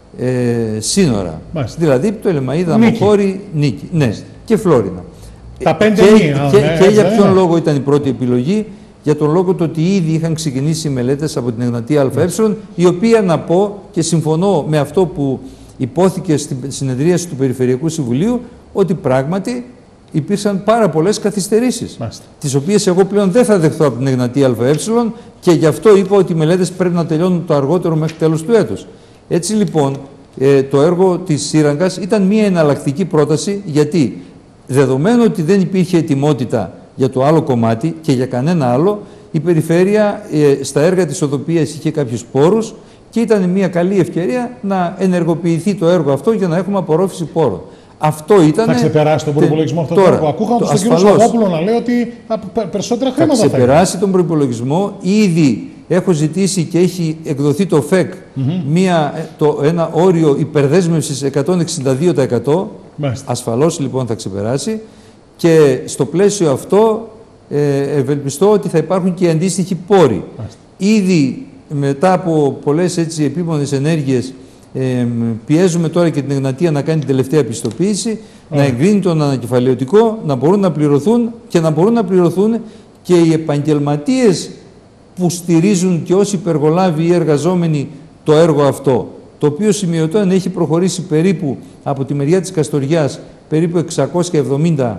B: ε, σύνορα. Μάλιστα. Δηλαδή Πτολεμαΐδα, Μοχώρη, Νίκη. Ναι, και Φλόρινα.
A: Τα πέντε
B: και,
A: μία,
B: και,
A: ναι,
B: και για
A: ναι.
B: ποιον λόγο ήταν η πρώτη επιλογή? Για τον λόγο του ότι ήδη είχαν ξεκινήσει οι μελέτες από την Εγνατία ΑΕ, η οποία να πω και συμφωνώ με αυτό που υπόθηκε στην συνεδρίαση του Περιφερειακού Συμβουλίου, ότι πράγματι υπήρξαν πάρα πολλές καθυστερήσεις, τις οποίες εγώ πλέον δεν θα δεχθώ από την Εγνατία ΑΕ και γι' αυτό είπα ότι οι μελέτες πρέπει να τελειώνουν το αργότερο μέχρι τέλος του έτους. Έτσι λοιπόν, ε, το έργο της σύραγγας ήταν μια εναλλακτική πρόταση, γιατί δεδομένου ότι δεν υπήρχε ετοιμότητα για το άλλο κομμάτι και για κανένα άλλο, η Περιφέρεια ε, στα έργα της οδοποιίας είχε κάποιους πόρους και ήταν μια καλή ευκαιρία να ενεργοποιηθεί το έργο αυτό για να έχουμε απορρόφηση πόρων. Αυτό ήταν. Θα
A: ξεπεράσει τον προϋπολογισμό αυτό το έργο? Ακούγαμε τον κύριο Σαββόπουλο να λέει ότι περισσότερα χρήματα θα,
B: θα ξεπεράσει τον προϋπολογισμό. Ήδη έχω ζητήσει και έχει εκδοθεί το ΦΕΚ mm-hmm. μια, το, ένα όριο υπερδέσμευσης εκατόν εξήντα δύο τοις εκατό. Μάλιστα. Ασφαλώς λοιπόν θα ξεπεράσει. Και στο πλαίσιο αυτό ε, ευελπιστώ ότι θα υπάρχουν και αντίστοιχοι πόροι. Μάλιστα. Ήδη μετά από πολλές έτσι επίπονες ενέργειες ε, πιέζουμε τώρα και την Εγνατία να κάνει την τελευταία πιστοποίηση, yeah. να εγκρίνει τον ανακεφαλαιωτικό, να μπορούν να πληρωθούν και να μπορούν να πληρωθούν και οι επαγγελματίες που στηρίζουν και ως υπεργολάβοι ή εργαζόμενοι το έργο αυτό, το οποίο σημειωτών έχει προχωρήσει περίπου από τη μεριά της Καστοριάς περίπου εξακόσια εβδομήντα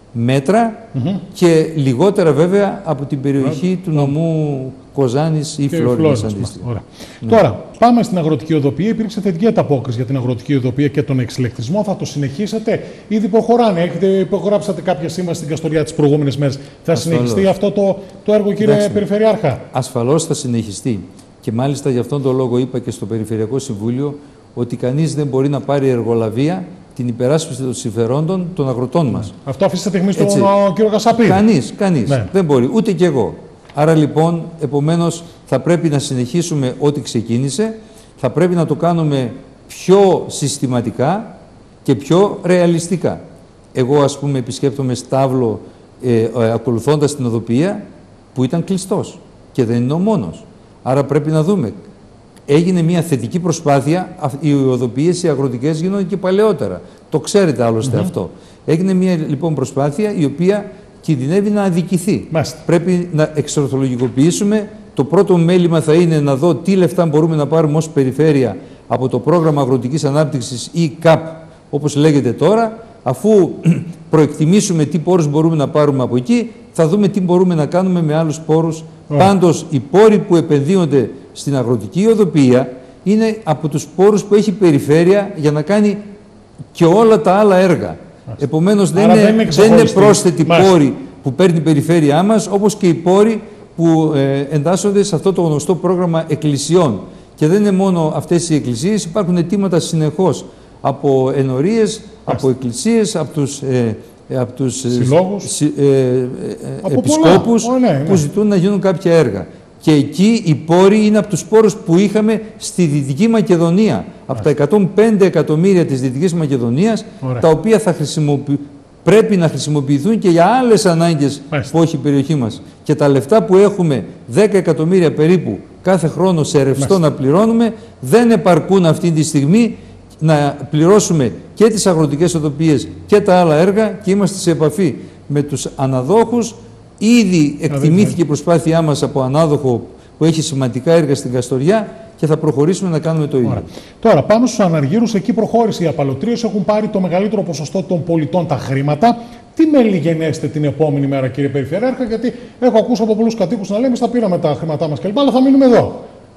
B: μέτρα mm-hmm. και λιγότερα βέβαια από την περιοχή mm-hmm. του νομού Κοζάνης ή Φλόρινας αντίστοιχα.
A: Ναι. Τώρα, πάμε στην αγροτική οδοποιία. Υπήρξε θετική ανταπόκριση για την αγροτική οδοποιία και τον εξηλεκτρισμό. Θα το συνεχίσετε? Ήδη προχωράνε. Έχετε υπογράψατε κάποια σύμβαση στην Καστοριά τις προηγούμενες μέρες. Θα Ασφαλώς. συνεχιστεί αυτό το, το έργο, κύριε Εντάξει, Περιφερειάρχα?
B: Ασφαλώς θα συνεχιστεί. Και μάλιστα γι' αυτόν τον λόγο είπα και στο Περιφερειακό Συμβούλιο ότι κανείς δεν μπορεί να πάρει εργολαβία την υπεράσπιση των συμφερόντων των αγροτών μας.
A: Αυτό αφήσατε στιγμή στον κύριο Κασαπίδη?
B: Κανείς, κανείς. Ναι. Δεν μπορεί, ούτε κι εγώ. Άρα λοιπόν, επομένως, θα πρέπει να συνεχίσουμε ό,τι ξεκίνησε, θα πρέπει να το κάνουμε πιο συστηματικά και πιο ρεαλιστικά. Εγώ, ας πούμε, επισκέπτομαι Σταύλο ε, ε, ακολουθώντας την οδοποιία που ήταν κλειστός και δεν είναι ο μόνος. Άρα πρέπει να δούμε. Έγινε μια θετική προσπάθεια, οι οδοποιίες οι αγροτικές γίνονται και παλαιότερα. Το ξέρετε άλλωστε mm-hmm. αυτό. Έγινε μια λοιπόν προσπάθεια η οποία κινδυνεύει να αδικηθεί. Μάλιστα. Πρέπει να εξορθολογικοποιήσουμε. Το πρώτο μέλημα θα είναι να δω τι λεφτά μπορούμε να πάρουμε ως περιφέρεια από το πρόγραμμα αγροτικής ανάπτυξης ή ΚΑΠ, όπως λέγεται τώρα. Αφού προεκτιμήσουμε τι πόρους μπορούμε να πάρουμε από εκεί, θα δούμε τι μπορούμε να κάνουμε με άλλους πόρους. Mm. Πάντως, οι πόροι που επενδύονται στην αγροτική οδοποιία είναι από τους πόρους που έχει η περιφέρεια για να κάνει και όλα τα άλλα έργα. Mm. Επομένως, δεν είναι, δεν είναι, δεν είναι πρόσθετοι mm. πόροι που παίρνει η περιφέρειά μας, όπως και οι πόροι που ε, εντάσσονται σε αυτό το γνωστό πρόγραμμα εκκλησιών. Και δεν είναι μόνο αυτές οι εκκλησίες, υπάρχουν αιτήματα συνεχώς από ενορίες, από εκκλησίες, από τους, ε, από τους συλλόγους, ε, ε, ε, από επισκόπους πολλά. Oh, ναι, ναι. που ζητούν να γίνουν κάποια έργα. Και εκεί οι πόροι είναι από τους πόρους που είχαμε στη Δυτική Μακεδονία. Από Άς. τα εκατόν πέντε εκατομμύρια της Δυτικής Μακεδονίας, Ωραία. τα οποία θα χρησιμοποιη... πρέπει να χρησιμοποιηθούν και για άλλες ανάγκες Άς. που έχει η περιοχή μας. Και τα λεφτά που έχουμε, δέκα εκατομμύρια περίπου κάθε χρόνο σε ρευστό Άς. να πληρώνουμε, δεν επαρκούν αυτή τη στιγμή να πληρώσουμε και τις αγροτικές οδοποιίες και τα άλλα έργα και είμαστε σε επαφή με τους αναδόχους. Ήδη εκτιμήθηκε η προσπάθειά μας από ανάδοχο που έχει σημαντικά έργα στην Καστοριά και θα προχωρήσουμε να κάνουμε το ίδιο.
A: Ωραία. Τώρα πάμε στους αναργύρους, εκεί προχώρησε η απαλωτρίωση, έχουν πάρει το μεγαλύτερο ποσοστό των πολιτών τα χρήματα. Τι μέλη γενέστε την επόμενη μέρα, κύριε Περιφερειάρχα, γιατί έχω ακούσει από πολλούς κατοίκους να λέμε: στα πήραμε τα χρήματά μας κλπ. Αλλά θα μείνουμε εδώ.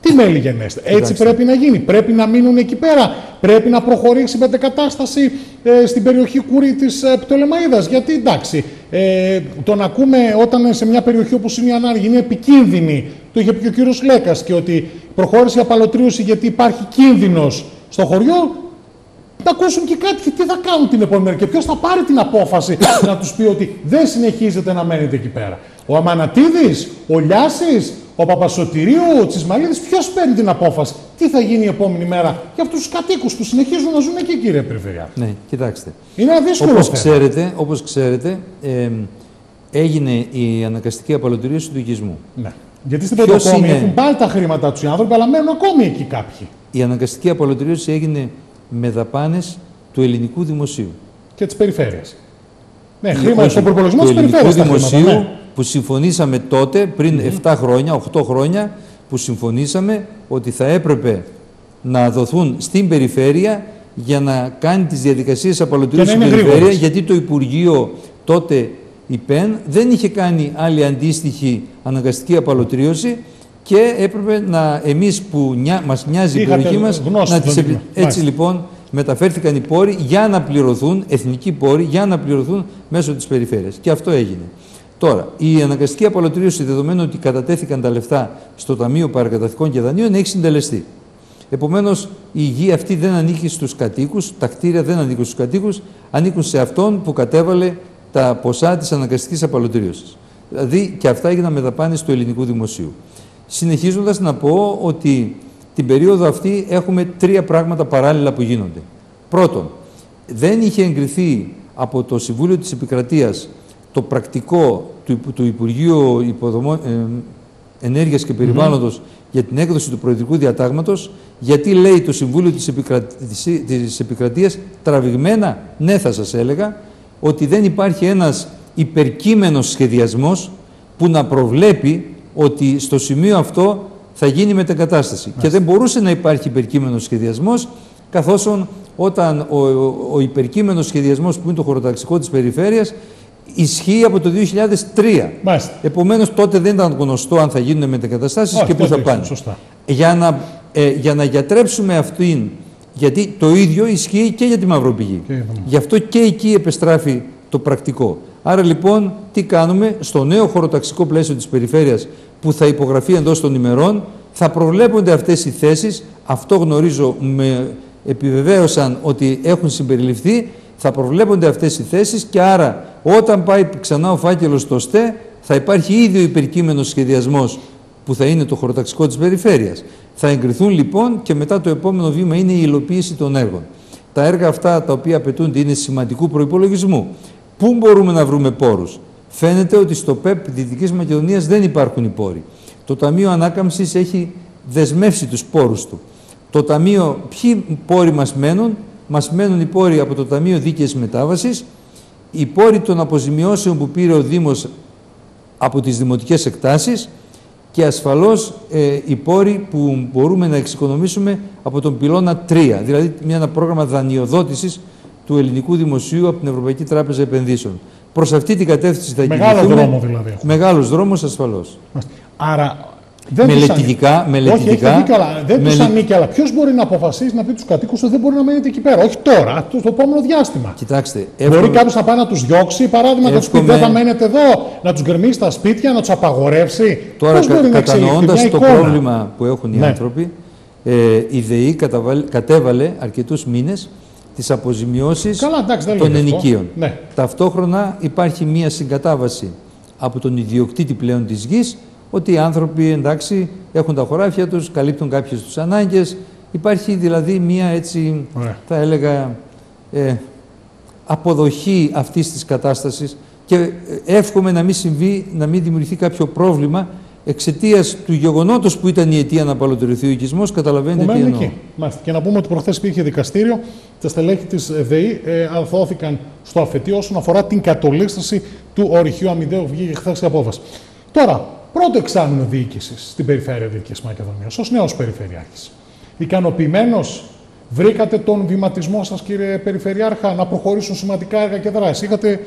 A: Τι μέλη γενέστε. Έτσι Κοιτάξτε. πρέπει να γίνει. Πρέπει να μείνουν εκεί πέρα. Πρέπει να προχωρήσει η μετεκατάσταση ε, στην περιοχή Κούρη της ε, Πτολεμαΐδας. Γιατί εντάξει, ε, το να ακούμε όταν σε μια περιοχή όπως είναι η Ανάργη είναι επικίνδυνη, το είχε πει και ο κύριος Λέκας, και ότι προχώρησε η απαλωτρίωση γιατί υπάρχει κίνδυνος στο χωριό. Να ακούσουν και κάτι και τι θα κάνουν την επόμενη μέρα και ποιος θα πάρει την απόφαση να τους πει ότι δεν συνεχίζετε να μένετε εκεί πέρα. Ο Αμανατίδης, ο Λιάσης, ο Παπασωτηρίου, ο Τσισμαλίδης, ποιος παίρνει την απόφαση, τι θα γίνει η επόμενη μέρα για αυτούς τους κατοίκους που συνεχίζουν να ζουν εκεί, κύριε Περιφερειάρχη.
B: Ναι, κοιτάξτε.
A: Είναι ένα δύσκολο
B: όπως
A: θέμα.
B: Ξέρετε, όπως ξέρετε, ε, έγινε η αναγκαστική απαλωτρίωση του οικισμού. Ναι.
A: Γιατί στην Πρωτοκόμη είναι... έχουν πάλι τα χρήματά τους οι άνθρωποι, αλλά μένουν ακόμη εκεί κάποιοι.
B: Η αναγκαστική απαλωτρίωση έγινε με δαπάνες του ελληνικού δημοσίου.
A: Και της περιφέρειας. Ναι, χρήματα στον προπολογισμό της περιφέρειας.
B: Του ελληνικού δημοσίου, ναι, που συμφωνήσαμε τότε, πριν mm-hmm. επτά χρόνια, οκτώ χρόνια, που συμφωνήσαμε ότι θα έπρεπε να δοθούν στην περιφέρεια για να κάνει τις διαδικασίες απαλωτρίωσης στην περιφέρεια, γρήγορες. Γιατί το Υπουργείο τότε, η ΠΕΝ, δεν είχε κάνει άλλη αντίστοιχη αναγκαστική απαλωτρίωση και έπρεπε να, εμείς που νιά, μας νοιάζει η περιοχή μας, να τις επι... Έτσι λοιπόν μεταφέρθηκαν οι πόροι για να πληρωθούν, εθνικοί πόροι, για να πληρωθούν μέσω της περιφέρειας. Και αυτό έγινε. Τώρα, η αναγκαστική απαλωτρίωση, δεδομένου ότι κατατέθηκαν τα λεφτά στο Ταμείο Παρακαταθήκων και Δανείων, έχει συντελεστεί. Επομένως, η γη αυτή δεν ανήκει στους κατοίκους, τα κτίρια δεν ανήκουν στους κατοίκους, ανήκουν σε αυτόν που κατέβαλε τα ποσά της αναγκαστικής απαλωτρίωσης. Δηλαδή, και αυτά έγιναν με δαπάνες του ελληνικού δημοσίου. Συνεχίζοντας να πω ότι την περίοδο αυτή έχουμε τρία πράγματα παράλληλα που γίνονται. Πρώτον, δεν είχε εγκριθεί από το Συμβούλιο της Επικρατείας το πρακτικό του, του Υπουργείου Υποδομών, ε, Ενέργειας και Περιβάλλοντος mm-hmm. για την έκδοση του Προεδρικού Διατάγματος, γιατί λέει το Συμβούλιο της, Επικρα... της Επικρατείας τραβηγμένα, ναι θα σας έλεγα, ότι δεν υπάρχει ένας υπερκείμενος σχεδιασμός που να προβλέπει ότι στο σημείο αυτό θα γίνει μετεγκατάσταση. Μάλιστα. Και δεν μπορούσε να υπάρχει υπερκείμενος σχεδιασμός, καθώς όταν ο, ο, ο υπερκείμενος σχεδιασμός που είναι το χωροταξικό της περιφέρειας ισχύει από το δύο χιλιάδες τρία. Μάλιστα. Επομένως τότε δεν ήταν γνωστό αν θα γίνουν μετεγκαταστάσεις και πού θα πάνε. Σωστά. Για να, ε, για να γιατρέψουμε αυτήν, γιατί το ίδιο ισχύει και για τη Μαυροπηγή. Και γι' αυτό και εκεί επεστράφει το πρακτικό. Άρα λοιπόν τι κάνουμε, στο νέο χωροταξικό πλαίσιο της περιφέρειας που θα υπογραφεί εντός των ημερών, θα προβλέπονται αυτές οι θέσεις, αυτό γνωρίζω, με επιβεβαίωσαν ότι έχουν συμπεριληφθεί, θα προβλέπονται αυτές οι θέσεις και άρα όταν πάει ξανά ο φάκελος στο ΣΤΕ θα υπάρχει ήδη ο υπερκείμενος σχεδιασμός που θα είναι το χωροταξικό της περιφέρειας. Θα εγκριθούν λοιπόν και μετά το επόμενο βήμα είναι η υλοποίηση των έργων. Τα έργα αυτά τα οποία απαιτούνται είναι σημαντικού προϋπολογισμού. Πού μπορούμε να βρούμε πόρους? Φαίνεται ότι στο ΠΕΠ Δυτικής Μακεδονίας δεν υπάρχουν οι πόροι. Το Ταμείο Ανάκαμψης έχει δεσμεύσει τους πόρους του. Το Ταμείο, ποιοι πόροι μας μένουν? Μας μένουν οι πόροι από το Ταμείο Δίκαιης Μετάβασης, οι πόροι των αποζημιώσεων που πήρε ο Δήμος από τις δημοτικές εκτάσεις και ασφαλώς ε, οι πόροι που μπορούμε να εξοικονομήσουμε από τον πυλώνα τρία, δηλαδή ένα πρόγραμμα δανειοδότησης του ελληνικού δημοσίου από την Ευρωπαϊκή Τράπεζα Επενδύσεων. Προς αυτή την κατεύθυνση θα κινηθούμε.
A: Μεγάλο δρόμο δηλαδή. Έχουμε.
B: Μεγάλος δρόμος ασφαλώς.
A: Άρα δεν
B: μελετητικά, μελετητικά.
A: Όχι, αλλά δεν μελε... τους ανήκει, αλλά ποιος μπορεί να αποφασίσει να πει τους κατοίκους ότι δεν μπορεί να μένετε εκεί πέρα? Όχι τώρα, στο επόμενο διάστημα.
B: Κοιτάξτε.
A: Εύχομαι... Μπορεί κάποιος να πάει να τους διώξει, παράδειγμα, εύχομαι... να τους πει δεν θα μένετε εδώ, να τους γκρεμίσει τα σπίτια, να τους απαγορεύσει.
B: Τώρα, κα, κατανοώντας το πρόβλημα που έχουν οι ναι. άνθρωποι, ε, η ΔΕΗ κατέβαλε αρκετούς μήνες τις αποζημιώσεις Καλά, εντάξει, των ενοικίων. Ναι. Ταυτόχρονα υπάρχει μία συγκατάβαση από τον ιδιοκτήτη πλέον της γης, ότι οι άνθρωποι εντάξει έχουν τα χωράφια τους, καλύπτουν κάποιες τους ανάγκες. Υπάρχει δηλαδή μία έτσι, Ωραία. θα έλεγα, ε, αποδοχή αυτής της κατάστασης και εύχομαι να μην συμβεί, να μην δημιουργηθεί κάποιο πρόβλημα εξαιτίας του γεγονότος που ήταν η αιτία να απαλωτριωθεί ο οικισμός. Καταλαβαίνετε τι εννοώ. Και να πούμε ότι προχθές υπήρχε δικαστήριο, τα στελέχη της ΔΕΗ ε, ανθώθηκαν στο αφετείο όσον αφορά την κατολίσθηση του ορυχείου Αμυντέου. Βγήκε χθες η απόφαση. Τώρα, πρώτο εξάμηνο διοίκησης στην περιφέρεια Δυτικής Μακεδονίας, ως νέος περιφερειάρχης. Ικανοποιημένος, βρήκατε τον βηματισμό σας, κύριε Περιφερειάρχα, να προχωρήσουν σημαντικά έργα και δράσεις? Είχατε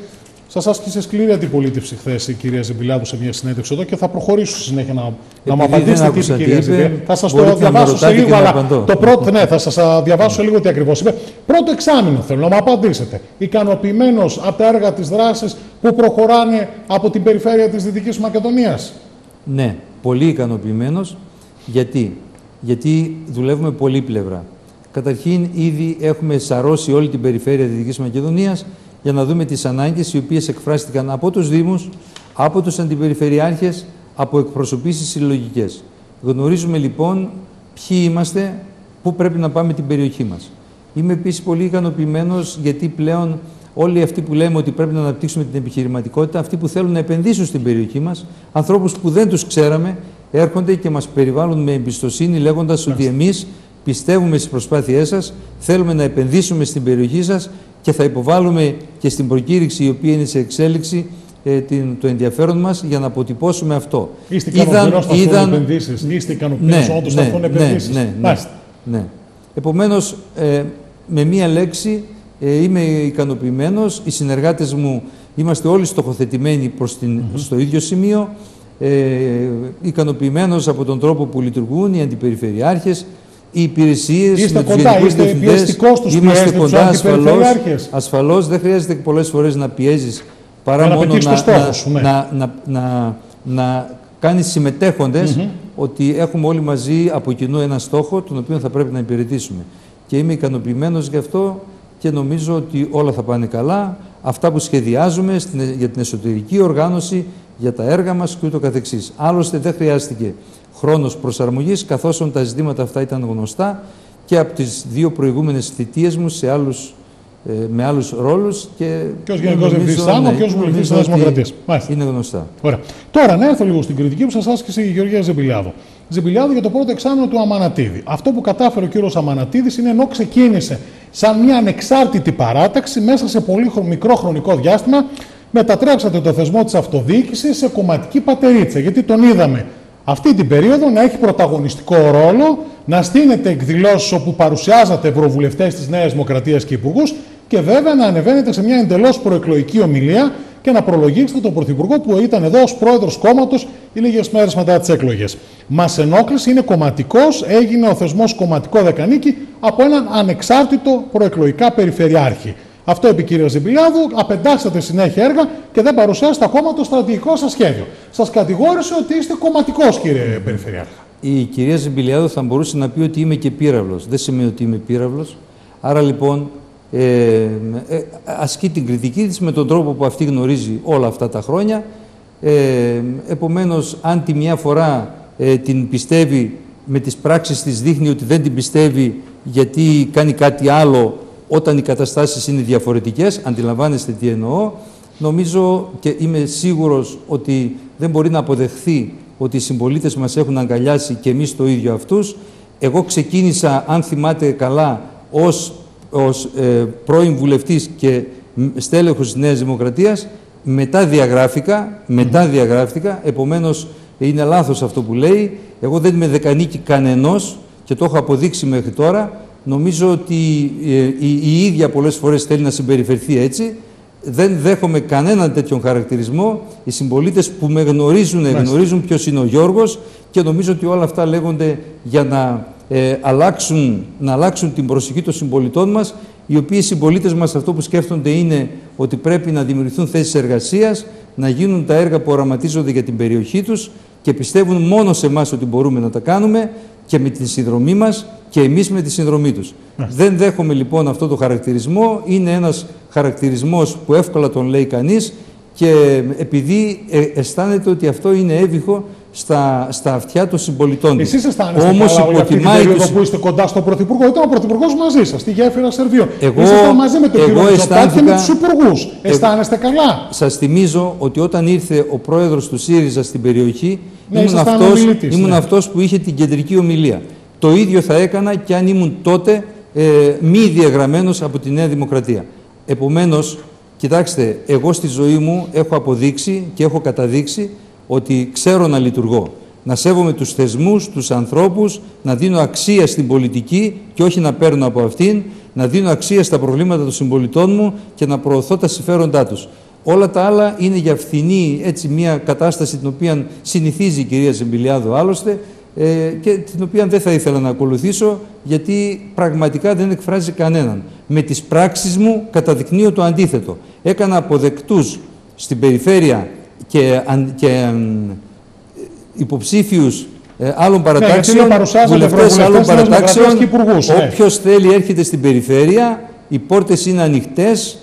A: Σας άσκησε σκληρή αντιπολίτευση χθες η κυρία Ζεμπιλιάδου σε μια συνέντευξη εδώ και θα προχωρήσω στη συνέχεια να, να μου απαντήσετε τι είπε η κυρία Ζεμπιλιάδου. Θα σας το διαβάσω σε λίγο, αλλά το πρώτο, ναι, θα σας διαβάσω λίγο τι ακριβώς είπε. Πρώτο εξάμηνο θέλω να μου απαντήσετε. Ικανοποιημένος από τα έργα της δράσης που προχωράνε από την περιφέρεια της Δυτικής Μακεδονίας?
B: Ναι, πολύ ικανοποιημένος. Γιατί? Γιατί δουλεύουμε πολύπλευρα. Καταρχήν, ήδη έχουμε σαρώσει όλη την περιφέρεια Δυτικής Μακεδονίας για να δούμε τις ανάγκες οι οποίες εκφράστηκαν από τους Δήμους, από τους αντιπεριφερειάρχες, από εκπροσωπήσεις συλλογικές. Γνωρίζουμε λοιπόν ποιοι είμαστε, πού πρέπει να πάμε την περιοχή μας. Είμαι επίσης πολύ ικανοποιημένος γιατί πλέον όλοι αυτοί που λέμε ότι πρέπει να αναπτύξουμε την επιχειρηματικότητα, αυτοί που θέλουν να επενδύσουν στην περιοχή μας, ανθρώπους που δεν τους ξέραμε, έρχονται και μας περιβάλλουν με εμπιστοσύνη λέγοντας ότι εμείς πιστεύουμε στις προσπάθειές σας, θέλουμε να επενδύσουμε στην περιοχή σας και θα υποβάλουμε και στην προκήρυξη η οποία είναι σε εξέλιξη ε, την, το ενδιαφέρον μας για να αποτυπώσουμε αυτό.
A: Είστε ικανοποιημένος με αυτόν επενδύσεις. Είστε ικανοποιημένος όντως με αυτόν επενδύσεις.
B: Ναι, ναι, ναι, ναι. Επομένως, ε, με μία λέξη ε, είμαι ικανοποιημένος. Οι συνεργάτες μου είμαστε όλοι στοχοθετημένοι προς την, mm-hmm. στο ίδιο σημείο. Ε, ικανοποιημένος από τον τρόπο που λειτουργούν οι αντιπεριφερειάρχες, οι υπηρεσίες,
A: είστε
B: με τους
A: κοντά,
B: γενικούς διευθυντές, είμαστε κοντά ασφαλώς, ασφαλώς, δεν χρειάζεται πολλές φορές να πιέζεις παρά να μόνο να, στόχος, να, ναι. να, να, να, να κάνεις συμμετέχοντες mm-hmm. ότι έχουμε όλοι μαζί από κοινού ένα στόχο τον οποίο θα πρέπει να υπηρετήσουμε. Και είμαι ικανοποιημένος γι' αυτό και νομίζω ότι όλα θα πάνε καλά. Αυτά που σχεδιάζουμε στην, για την εσωτερική οργάνωση, για τα έργα μας και ούτω καθεξής. Άλλωστε δεν χρειάστηκε χρόνος προσαρμογής, καθώς τα ζητήματα αυτά ήταν γνωστά και από τις δύο προηγούμενες θητείες μου σε άλλους, ε, με άλλους ρόλους. Και,
A: και ως Γενικός Διευθυντής ΣΑΜΟ και ως Βουλευτής της Δημοκρατίας.
B: Είναι γνωστά.
A: Ωραία. Τώρα, να έρθω λίγο στην κριτική που σας άσκησε η Γεωργία Ζεμπιλιάδου. Ζεμπιλιάδου για το πρώτο εξάμηνο του Αμανατίδη. Αυτό που κατάφερε ο κύριος Αμανατίδης είναι ενώ ξεκίνησε σαν μια ανεξάρτητη παράταξη, μέσα σε πολύ μικρό χρονικό διάστημα μετατρέψατε το θεσμό της αυτοδιοίκησης σε κομματική πατερίτσα. Γιατί τον είδαμε αυτή την περίοδο να έχει πρωταγωνιστικό ρόλο, να στείνετε εκδηλώσεις όπου παρουσιάζατε ευρωβουλευτές της Νέας Δημοκρατίας και υπουργούς και βέβαια να ανεβαίνετε σε μια εντελώς προεκλογική ομιλία και να προλογίσετε τον Πρωθυπουργό που ήταν εδώ ως πρόεδρος κόμματος οι λίγες μέρες μετά τις εκλογές. Μας ενόχλησε, είναι κομματικός, έγινε ο θεσμός κομματικό δεκανίκη από έναν ανεξάρτητο προεκλογικά περιφερειάρχη. Αυτό είπε η κυρία Ζεμπιλιάδου, απεντάξατε συνέχεια έργα και δεν παρουσιάσετε ακόμα το στρατηγικό σας σχέδιο. Σας κατηγόρησε ότι είστε κομματικός, κύριε Περιφερειάρχα.
B: Η κυρία Ζεμπιλιάδου θα μπορούσε να πει ότι είμαι και πύραυλος. Δεν σημαίνει ότι είμαι πύραυλος. Άρα λοιπόν ε, ε, ασκεί την κριτική της με τον τρόπο που αυτή γνωρίζει όλα αυτά τα χρόνια. Ε, επομένως, αν τη μια φορά ε, την πιστεύει, με τις πράξεις της δείχνει ότι δεν την πιστεύει γιατί κάνει κάτι άλλο όταν οι καταστάσεις είναι διαφορετικές, αντιλαμβάνεστε τι εννοώ, νομίζω και είμαι σίγουρος ότι δεν μπορεί να αποδεχθεί ότι οι συμπολίτες μας έχουν αγκαλιάσει και εμείς το ίδιο αυτούς. Εγώ ξεκίνησα, αν θυμάται καλά, ως, ως ε, πρώην βουλευτής και στέλεχος της Νέας Δημοκρατίας, μετά διαγράφηκα, μετά mm-hmm. διαγράφηκα, επομένως είναι λάθος αυτό που λέει. Εγώ δεν είμαι δεκανίκη κανενός και το έχω αποδείξει μέχρι τώρα. Νομίζω ότι ε, η, η ίδια πολλές φορές θέλει να συμπεριφερθεί έτσι. Δεν δέχομαι κανέναν τέτοιον χαρακτηρισμό. Οι συμπολίτες που με γνωρίζουν, Μάλιστα. γνωρίζουν ποιος είναι ο Γιώργος και νομίζω ότι όλα αυτά λέγονται για να, ε, αλλάξουν, να αλλάξουν την προσοχή των συμπολιτών μας, οι οποίοι συμπολίτες μας αυτό που σκέφτονται είναι ότι πρέπει να δημιουργηθούν θέσεις εργασίας, να γίνουν τα έργα που οραματίζονται για την περιοχή τους και πιστεύουν μόνο σε εμάς ότι μπορούμε να τα κάνουμε και με τη συνδρομή μας και εμείς με τη συνδρομή τους. Ναι. Δεν δέχομαι λοιπόν αυτό το χαρακτηρισμό. Είναι ένας χαρακτηρισμός που εύκολα τον λέει κανείς και επειδή ε, αισθάνεται ότι αυτό είναι εύβυχο στα, στα αυτιά των συμπολιτών.
A: Εσείς αισθάνεστε όμως καλά όλη αυτή την περίοδο τους... που είστε κοντά στον Πρωθυπουργό. Ήταν ο Πρωθυπουργός μαζί σας, στη γέφυρα Σερβίων. Εγώ, ήσασταν μαζί με τον κύριο Μητσοτάκη και με τους υπουργούς. Ε, αισθάνεστε καλά.
B: Σας θυμίζω ότι όταν ήρθε ο πρόεδρος του ΣΥΡΙΖΑ στην περιοχή, ναι, ήμουν, αυτός, ομιλητής, ήμουν ναι. αυτός που είχε την κεντρική ομιλία. Το ίδιο θα έκανα και αν ήμουν τότε ε, μη διαγραμμένος από τη Νέα Δημοκρατία. Επομένως, κοιτάξτε, εγώ στη ζωή μου έχω αποδείξει και έχω καταδείξει ότι ξέρω να λειτουργώ. Να σέβομαι τους θεσμούς, τους ανθρώπους, να δίνω αξία στην πολιτική και όχι να παίρνω από αυτήν, να δίνω αξία στα προβλήματα των συμπολιτών μου και να προωθώ τα συμφέροντά τους. Όλα τα άλλα είναι για φθηνή, έτσι, μια κατάσταση την οποία συνηθίζει η κυρία Ζεμπιλιάδου άλλωστε ε, και την οποία δεν θα ήθελα να ακολουθήσω, γιατί πραγματικά δεν εκφράζει κανέναν. Με τις πράξεις μου καταδεικνύω το αντίθετο. Έκανα αποδεκτούς στην περιφέρεια και, και υποψήφιους ε, άλλων παρατάξεων,
A: ναι,
B: βουλευτές άλλων παρατάξεων.
A: Ναι.
B: Όποιος θέλει έρχεται στην περιφέρεια, οι πόρτες είναι ανοιχτές.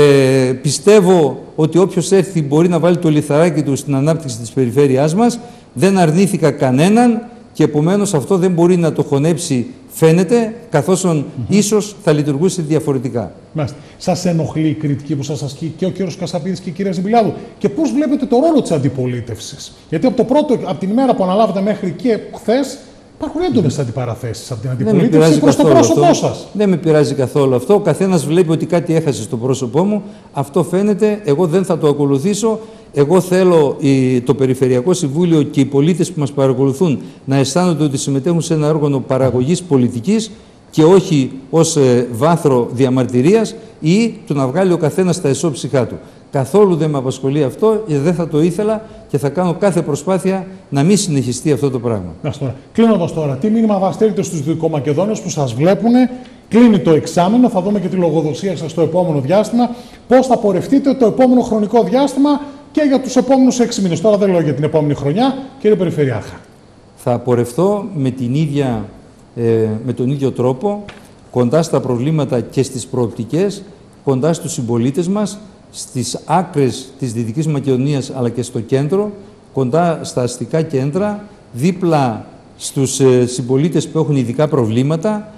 B: Ε, πιστεύω ότι όποιος έρθει μπορεί να βάλει το λιθαράκι του στην ανάπτυξη της περιφέρειάς μας. Δεν αρνήθηκα κανέναν και επομένως αυτό δεν μπορεί να το χωνέψει, φαίνεται, καθώς mm-hmm. ίσως θα λειτουργούσε διαφορετικά.
A: Μάλιστα. Σας ενοχλεί η κριτική που σας ασκεί και ο κύριος Κασαπίδης και η κυρία Ζεμπιλιάδου? Και πώς βλέπετε το ρόλο της αντιπολίτευσης? Γιατί από, το πρώτο, από την ημέρα που αναλάβατε μέχρι και χθες υπάρχουν έντονες αντιπαραθέσεις από την αντιπολίτευση προς το πρόσωπό σας.
B: Δεν με πειράζει καθόλου αυτό. Ο καθένας βλέπει ότι κάτι έχασε στο πρόσωπό μου. Αυτό φαίνεται. Εγώ δεν θα το ακολουθήσω. Εγώ θέλω το Περιφερειακό Συμβούλιο και οι πολίτες που μας παρακολουθούν να αισθάνονται ότι συμμετέχουν σε ένα όργανο παραγωγής πολιτικής και όχι ως ε, βάθρο διαμαρτυρίας ή του να βγάλει ο καθένας τα εσώψυχά του. Καθόλου δεν με απασχολεί αυτό, δεν θα το ήθελα και θα κάνω κάθε προσπάθεια να μην συνεχιστεί αυτό το πράγμα.
A: Κλείνοντας τώρα, τι μήνυμα θα στείλετε στους Δυτικομακεδόνιους που σας βλέπουν? Κλείνει το εξάμηνο, θα δούμε και τη λογοδοσία σας στο επόμενο διάστημα. Πώς θα πορευτείτε το επόμενο χρονικό διάστημα και για τους επόμενους έξι μήνες? Τώρα δεν λέω για την επόμενη χρονιά, κύριε Περιφερειάρχα.
B: Θα πορευτώ με, την ίδια, ε, με τον ίδιο τρόπο, κοντά στα προβλήματα και στις προοπτικές, κοντά στους συμπολίτες μας, στις άκρες της Δυτικής Μακεδονίας αλλά και στο κέντρο, κοντά στα αστικά κέντρα, δίπλα στους ε, συμπολίτες που έχουν ειδικά προβλήματα,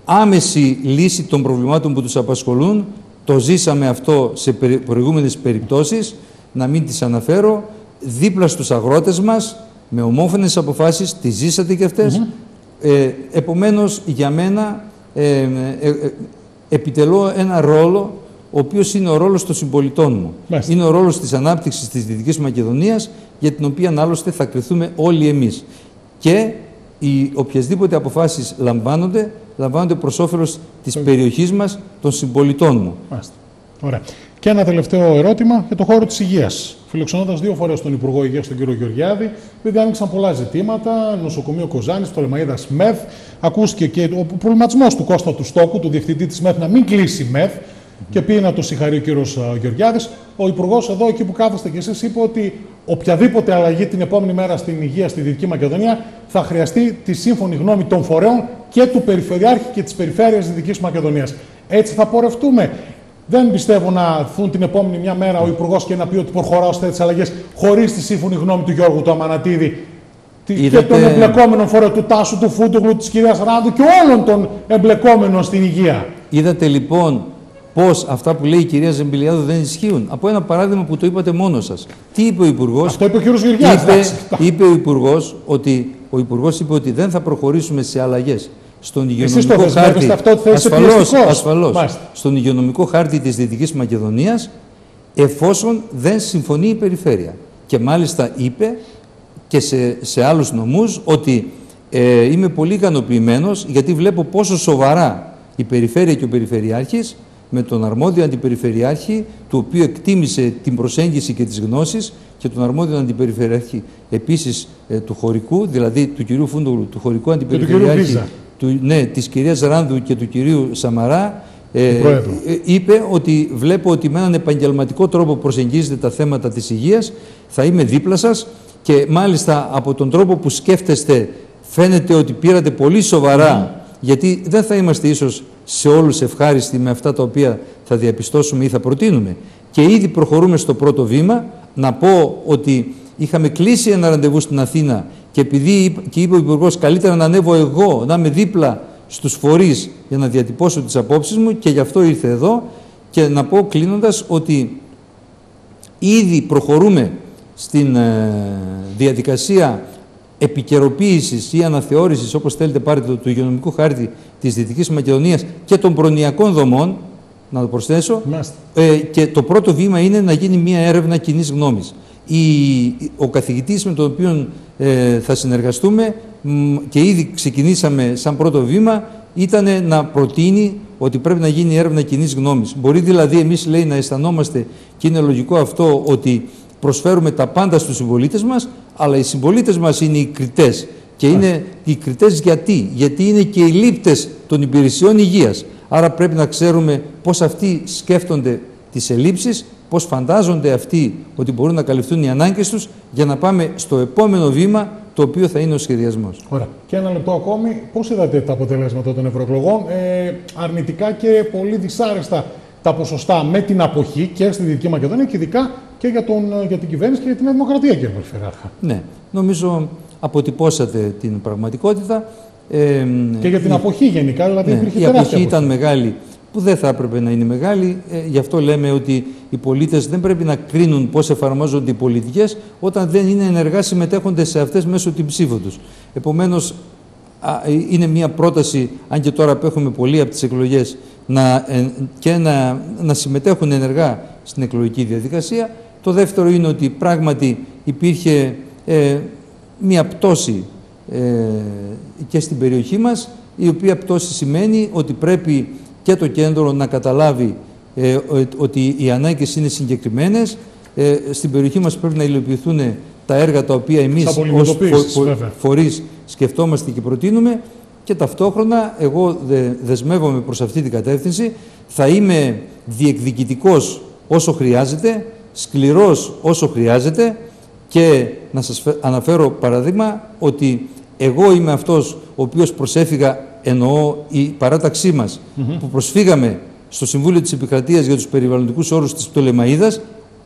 B: άμεση λύση των προβλημάτων που τους απασχολούν. Το ζήσαμε αυτό σε προηγούμενες περιπτώσεις, να μην τις αναφέρω, δίπλα στους αγρότες μας, με ομόφωνες αποφάσεις, τις ζήσατε και αυτές. Mm-hmm. ε, επομένως, για μένα ε, ε, ε, ε, επιτελώ ένα ρόλο, ο οποίος είναι ο ρόλος των συμπολιτών μου. Μάλιστα. Είναι ο ρόλος της ανάπτυξης της Δυτικής Μακεδονίας, για την οποία άλλωστε θα κριθούμε όλοι εμείς. Και οι οποιασδήποτε αποφάσεις λαμβάνονται, λαμβάνονται προς όφελος της mm. περιοχής μας, των συμπολιτών μου.
A: Μάλιστα. Ωραία. Και ένα τελευταίο ερώτημα για το χώρο της υγείας. Φιλοξενώντας δύο φορές τον Υπουργό Υγείας, τον κύριο Γεωργιάδη, επειδή άνοιξαν πολλά ζητήματα, νοσοκομείο Κοζάνης, Πτολεμαΐδας ΜΕΘ, ακούστηκε και ο προβληματισμός του Κώστα του Στόκου, του διευθυντή της ΜΕΘ, να μην κλείσει η ΜΕΘ. Και πήγε να το συγχαρεί ο κύριος Γεωργιάδης. Ο Υπουργός εδώ, εκεί που κάθεστε και εσείς, είπε ότι οποιαδήποτε αλλαγή την επόμενη μέρα στην υγεία στη Δυτική Μακεδονία θα χρειαστεί τη σύμφωνη γνώμη των φορέων και του Περιφερειάρχη και της Περιφέρειας Δυτικής Μακεδονίας. Έτσι θα πορευτούμε? Δεν πιστεύω να έρθουν την επόμενη μια μέρα ο Υπουργός και να πει ότι προχωράω σε τέτοιες αλλαγές χωρίς τη σύμφωνη γνώμη του Γιώργου του Αμανατίδη. Είδατε... και των εμπλεκόμενων φορέων, του Τάσου, του Φούντογλου, της κυρίας Ράνδου και όλων των εμπλεκόμενων στην υγεία.
B: Είδατε λοιπόν πώς αυτά που λέει η κυρία Ζεμπιλιάδου δεν ισχύουν? Από ένα παράδειγμα που το είπατε μόνο σας. Τι είπε ο Υπουργός?
A: Αυτό είπε ο κύριος Γεωργιάδης.
B: Είπε, είπε ο Υπουργός ότι, ο Υπουργός είπε ότι δεν θα προχωρήσουμε σε αλλαγές στον υγειονομικό
A: Εσείς
B: χάρτη.
A: Αυτό ότι θα είσαι
B: ασφαλώς, ασφαλώς. Στον υγειονομικό χάρτη της Δυτικής Μακεδονίας, εφόσον δεν συμφωνεί η Περιφέρεια. Και μάλιστα είπε και σε, σε άλλους νομούς ότι ε, είμαι πολύ ικανοποιημένος, γιατί βλέπω πόσο σοβαρά η Περιφέρεια και ο Περιφερειάρχης με τον αρμόδιο αντιπεριφερειάρχη, του οποίου εκτίμησε την προσέγγιση και τις γνώσεις, και τον αρμόδιο αντιπεριφερειάρχη επίσης ε, του χωρικού, δηλαδή του κυρίου Φούντογλου, του χωρικού αντιπεριφερειάρχη, του, ναι, της κυρίας Ράνδου και του κυρίου Σαμαρά, ε, ε, είπε ότι βλέπω ότι με έναν επαγγελματικό τρόπο προσεγγίζετε τα θέματα της υγείας, θα είμαι δίπλα σας, και μάλιστα από τον τρόπο που σκέφτεστε φαίνεται ότι πήρατε πολύ σοβαρά, mm. γιατί δεν θα είμαστε ίσως σε όλους ευχάριστοι με αυτά τα οποία θα διαπιστώσουμε ή θα προτείνουμε. Και ήδη προχωρούμε στο πρώτο βήμα. Να πω ότι είχαμε κλείσει ένα ραντεβού στην Αθήνα και επειδή και είπε ο Υπουργός καλύτερα να ανέβω εγώ, να είμαι δίπλα στους φορείς για να διατυπώσω τις απόψεις μου, και γι' αυτό ήρθε εδώ. Και να πω κλείνοντας ότι ήδη προχωρούμε στην ε, διαδικασία επικαιροποίησης ή αναθεώρησης, όπως θέλετε πάρετε το, του υγειονομικού χάρτη της Δυτικής Μακεδονίας και των προνοιακών δομών, να το προσθέσω, ε, και το πρώτο βήμα είναι να γίνει μια έρευνα κοινής γνώμης. Η, ο καθηγητής με τον οποίο ε, θα συνεργαστούμε μ, και ήδη ξεκινήσαμε σαν πρώτο βήμα ήταν να προτείνει ότι πρέπει να γίνει έρευνα κοινής γνώμης. Μπορεί δηλαδή εμείς, λέει, να αισθανόμαστε, και είναι λογικό αυτό, ότι προσφέρουμε τα πάντα στους συμπολίτες μας, αλλά οι συμπολίτες μας είναι οι κριτές. Και είναι οι κριτές γιατί, γιατί είναι και οι λήπτες των υπηρεσιών υγείας. Άρα πρέπει να ξέρουμε πώς αυτοί σκέφτονται τις ελλείψεις, πώς φαντάζονται αυτοί ότι μπορούν να καλυφθούν οι ανάγκες τους, για να πάμε στο επόμενο βήμα, το οποίο θα είναι ο σχεδιασμός.
A: Ωραία. Και ένα λεπτό ακόμη. Πώς είδατε τα αποτελέσματα των ευρωεκλογών? Ε, αρνητικά και πολύ δυσάρεστα τα ποσοστά με την αποχή και στη Δυτική Μακεδονία και ειδικά και για, τον, για την κυβέρνηση και για την Νέα Δημοκρατία, κύριε Περιφερειάρχα.
B: Ναι, νομίζω αποτυπώσατε την πραγματικότητα. Ε,
A: και για την
B: η,
A: αποχή γενικά, δηλαδή
B: ναι,
A: υπήρχε
B: η
A: τεράστια
B: αποχή ήταν μεγάλη, που δεν θα έπρεπε να είναι μεγάλη. Ε, γι' αυτό λέμε ότι οι πολίτες δεν πρέπει να κρίνουν πώς εφαρμόζονται οι πολιτικές όταν δεν είναι ενεργά συμμετέχοντες σε αυτές μέσω την ψήφο τους. Επομένως, α, είναι μια πρόταση, αν και τώρα απέχουμε πολύ από τις εκλογές, να, ε, και να, να συμμετέχουν ενεργά στην εκλογική διαδικασία. Το δεύτερο είναι ότι πράγματι υπήρχε ε, μια πτώση ε, και στην περιοχή μας, η οποία πτώση σημαίνει ότι πρέπει και το κέντρο να καταλάβει ε, ότι οι ανάγκες είναι συγκεκριμένες. Ε, στην περιοχή μας πρέπει να υλοποιηθούν τα έργα τα οποία εμείς ως φο, φο, φορείς σκεφτόμαστε και προτείνουμε, και ταυτόχρονα εγώ δε, δεσμεύομαι προς αυτή την κατεύθυνση. Θα είμαι διεκδικητικός όσο χρειάζεται, σκληρός όσο χρειάζεται, και να σας αναφέρω παραδείγμα ότι εγώ είμαι αυτός ο οποίος προσέφυγα, εννοώ η παράταξή μας, mm-hmm. που προσφύγαμε στο Συμβούλιο της Επικρατείας για τους περιβαλλοντικούς όρους της Πτολεμαΐδας,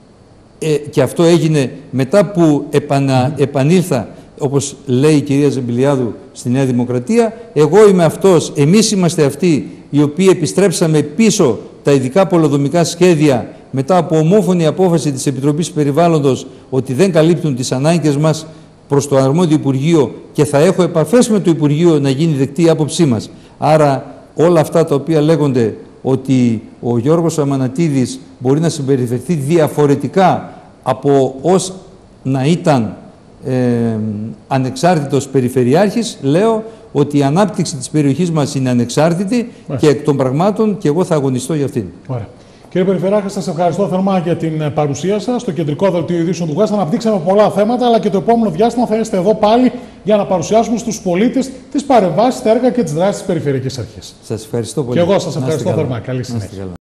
B: ε, και αυτό έγινε μετά που επανα, mm-hmm. επανήλθα, όπως λέει η κυρία Ζεμπιλιάδου, στη Νέα Δημοκρατία. Εγώ είμαι αυτός, εμείς είμαστε αυτοί οι οποίοι επιστρέψαμε πίσω τα ειδικά πολεοδομικά σχέδια μετά από ομόφωνη απόφαση της Επιτροπής Περιβάλλοντος ότι δεν καλύπτουν τις ανάγκες μας, προς το αρμόδιο Υπουργείο, και θα έχω επαφές με το Υπουργείο να γίνει δεκτή η άποψή μας. Άρα όλα αυτά τα οποία λέγονται ότι ο Γιώργος Αμανατίδης μπορεί να συμπεριφερθεί διαφορετικά από ως να ήταν ε, ανεξάρτητος περιφερειάρχης, λέω ότι η ανάπτυξη της περιοχής μας είναι ανεξάρτητη Μάλιστα. και εκ των πραγμάτων, και εγώ θα αγωνιστώ για αυτήν. Ωραία.
A: Κύριε Περιφερειάρχα, σας ευχαριστώ θερμά για την παρουσία σας στο κεντρικό δελτίο ειδήσεων του West. Αναπτύξαμε πολλά θέματα, αλλά και το επόμενο διάστημα θα είστε εδώ πάλι για να παρουσιάσουμε στους πολίτες τις παρεμβάσεις, τα έργα και τις δράσεις της Περιφερειακής Αρχής.
B: Σας ευχαριστώ πολύ.
A: Και εγώ σας ευχαριστώ θερμά. Καλή συνέχεια.